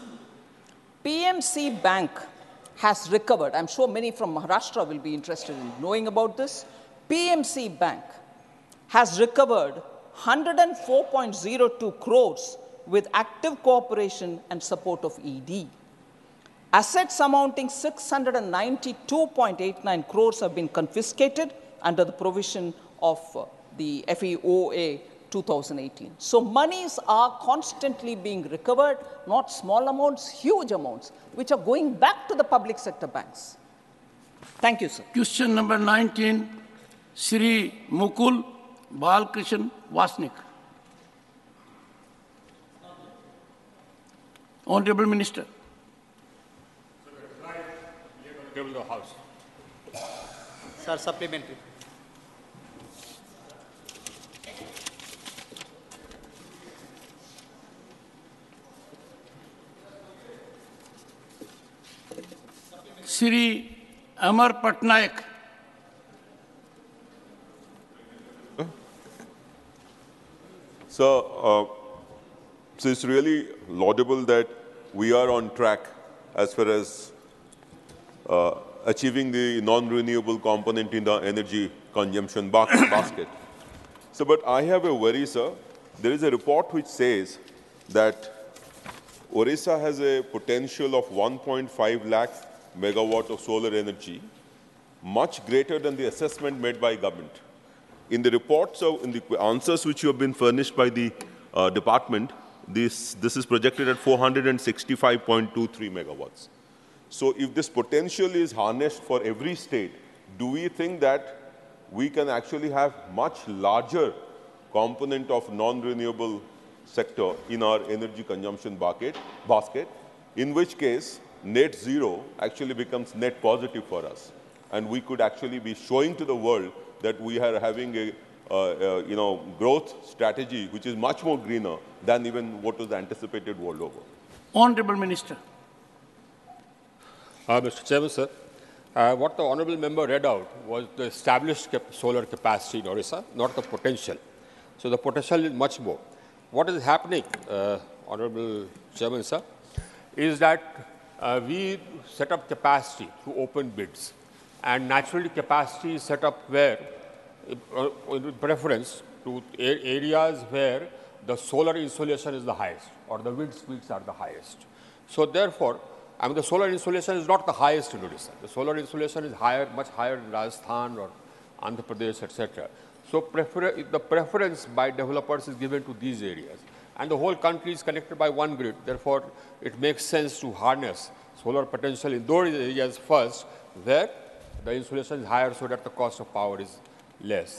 P M C Bank has recovered, I'm sure many from Maharashtra will be interested in knowing about this. P M C Bank has recovered one hundred four point zero two crores with active cooperation and support of E D. Assets amounting six hundred ninety-two point eight nine crores have been confiscated under the provision of uh, the F E O A two thousand eighteen. So monies are constantly being recovered, not small amounts, huge amounts, which are going back to the public sector banks. Thank you, sir. Question number nineteen, Shri Mukul Balkrishan Vasnik. Honorable Minister. Table the House. Sir, supplementary. Shri Amar Patnaik. So, uh, so it's really laudable that we are on track as far as uh, achieving the non-renewable component in the energy consumption basket. So, but I have a worry, sir. There is a report which says that Orissa has a potential of one point five lakh megawatt of solar energy, much greater than the assessment made by government. In the reports, of, in the answers which you have been furnished by the uh, department, this, this is projected at four hundred sixty-five point two three megawatts. So if this potential is harnessed for every state, do we think that we can actually have much larger component of non-renewable sector in our energy consumption bucket, basket, in which case net zero actually becomes net positive for us. And we could actually be showing to the world that we are having a uh, uh, you know, growth strategy which is much more greener than even what was anticipated world over. Honorable Minister. Uh, Mister Chairman, sir, uh, what the honourable member read out was the established cap solar capacity in Orissa, not the potential. So the potential is much more. What is happening, uh, Honourable Chairman, sir, is that uh, we set up capacity through open bids. And naturally, capacity is set up where, uh, with preference to areas where the solar insolation is the highest or the wind speeds are the highest. So therefore, I mean, the solar insolation is not the highest in Odisha. The solar insolation is higher, much higher in Rajasthan or Andhra Pradesh, et cetera. So prefer the preference by developers is given to these areas. And the whole country is connected by one grid. Therefore, it makes sense to harness solar potential in those areas first, where the insulation is higher so that the cost of power is less.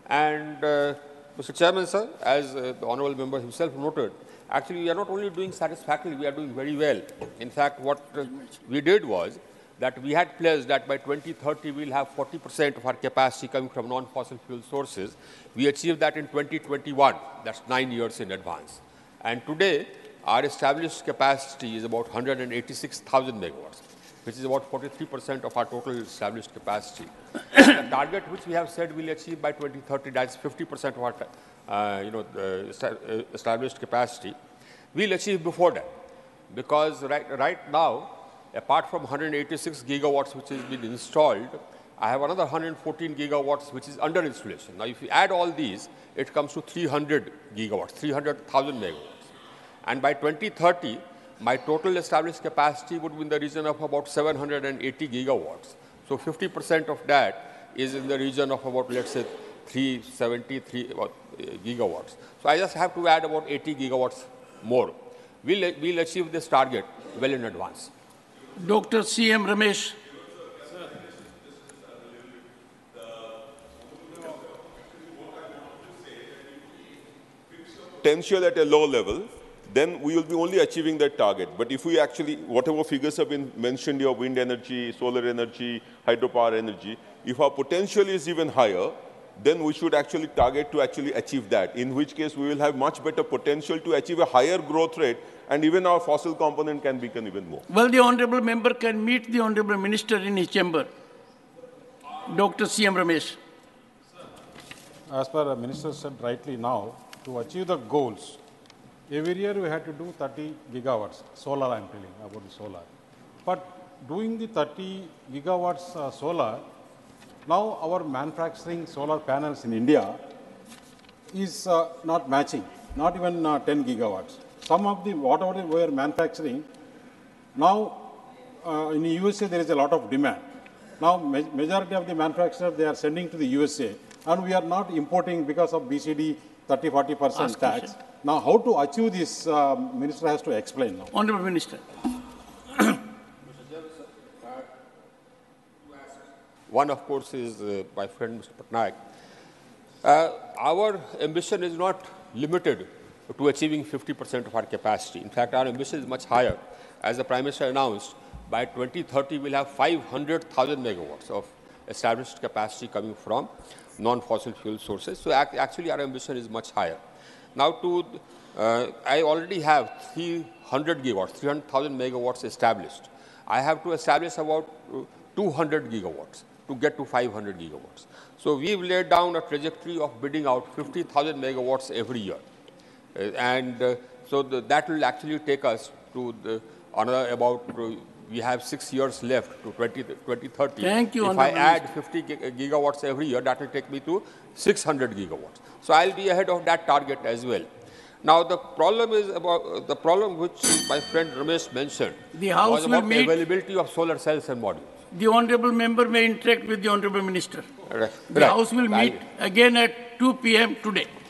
And uh, Mister Chairman, sir, as uh, the honourable member himself noted, actually we are not only doing satisfactorily, we are doing very well. In fact, what uh, we did was that we had pledged that by twenty thirty we will have forty percent of our capacity coming from non-fossil fuel sources. We achieved that in twenty twenty-one, that's nine years in advance. And today, our established capacity is about one hundred eighty-six thousand megawatts, which is about forty-three percent of our total established capacity. The target which we have said we'll achieve by twenty thirty, that's fifty percent of our uh, you know, the established capacity, we'll achieve before that. Because right, right now, apart from one hundred eighty-six gigawatts which has been installed, I have another one hundred fourteen gigawatts which is under installation. Now, if you add all these, it comes to three hundred gigawatts, three hundred thousand megawatts. And by twenty thirty, my total established capacity would be in the region of about seven hundred eighty gigawatts. So fifty percent of that is in the region of about, let's say, three hundred seventy-three uh, gigawatts. So I just have to add about eighty gigawatts more. We'll, we'll achieve this target well in advance. Doctor C M Ramesh. Potential at a low level, then we will be only achieving that target. But if we actually, whatever figures have been mentioned here, wind energy, solar energy, hydropower energy, if our potential is even higher, then we should actually target to actually achieve that, in which case we will have much better potential to achieve a higher growth rate, and even our fossil component can become even more. Well, the Honourable Member can meet the Honourable Minister in his chamber. Doctor C M Ramesh. As per the Minister said rightly now, to achieve the goals, every year we had to do thirty gigawatts, solar I am telling about the solar. But doing the thirty gigawatts uh, solar, now our manufacturing solar panels in India is uh, not matching, not even uh, ten gigawatts. Some of the, whatever we are manufacturing, now uh, in the U S A there is a lot of demand. Now ma majority of the manufacturers, they are sending to the U S A, and we are not importing because of B C D thirty to forty percent tax. Question. Now how to achieve this, uh, Minister has to explain now. Honourable Minister. One, of course, is uh, my friend Mister Patnaik. Uh, our ambition is not limited to achieving fifty percent of our capacity. In fact, our ambition is much higher. As the Prime Minister announced, by twenty thirty, we'll have five hundred thousand megawatts of established capacity coming from non-fossil fuel sources. So ac actually, our ambition is much higher. Now, to uh, I already have three hundred gigawatts, three hundred thousand megawatts established. I have to establish about two hundred gigawatts to get to five hundred gigawatts. So we've laid down a trajectory of bidding out fifty thousand megawatts every year. Uh, and uh, so the, that will actually take us to the, another about, uh, we have six years left to twenty thirty. Thank you, If I add fifty gigawatts every year, that will take me to six hundred gigawatts. So I'll be ahead of that target as well. Now the problem is about uh, the problem which my friend Ramesh mentioned. The House was will about meet. availability of solar cells and modules. The honourable member may interact with the honourable minister. Right. The Right. House will meet again at two P M today.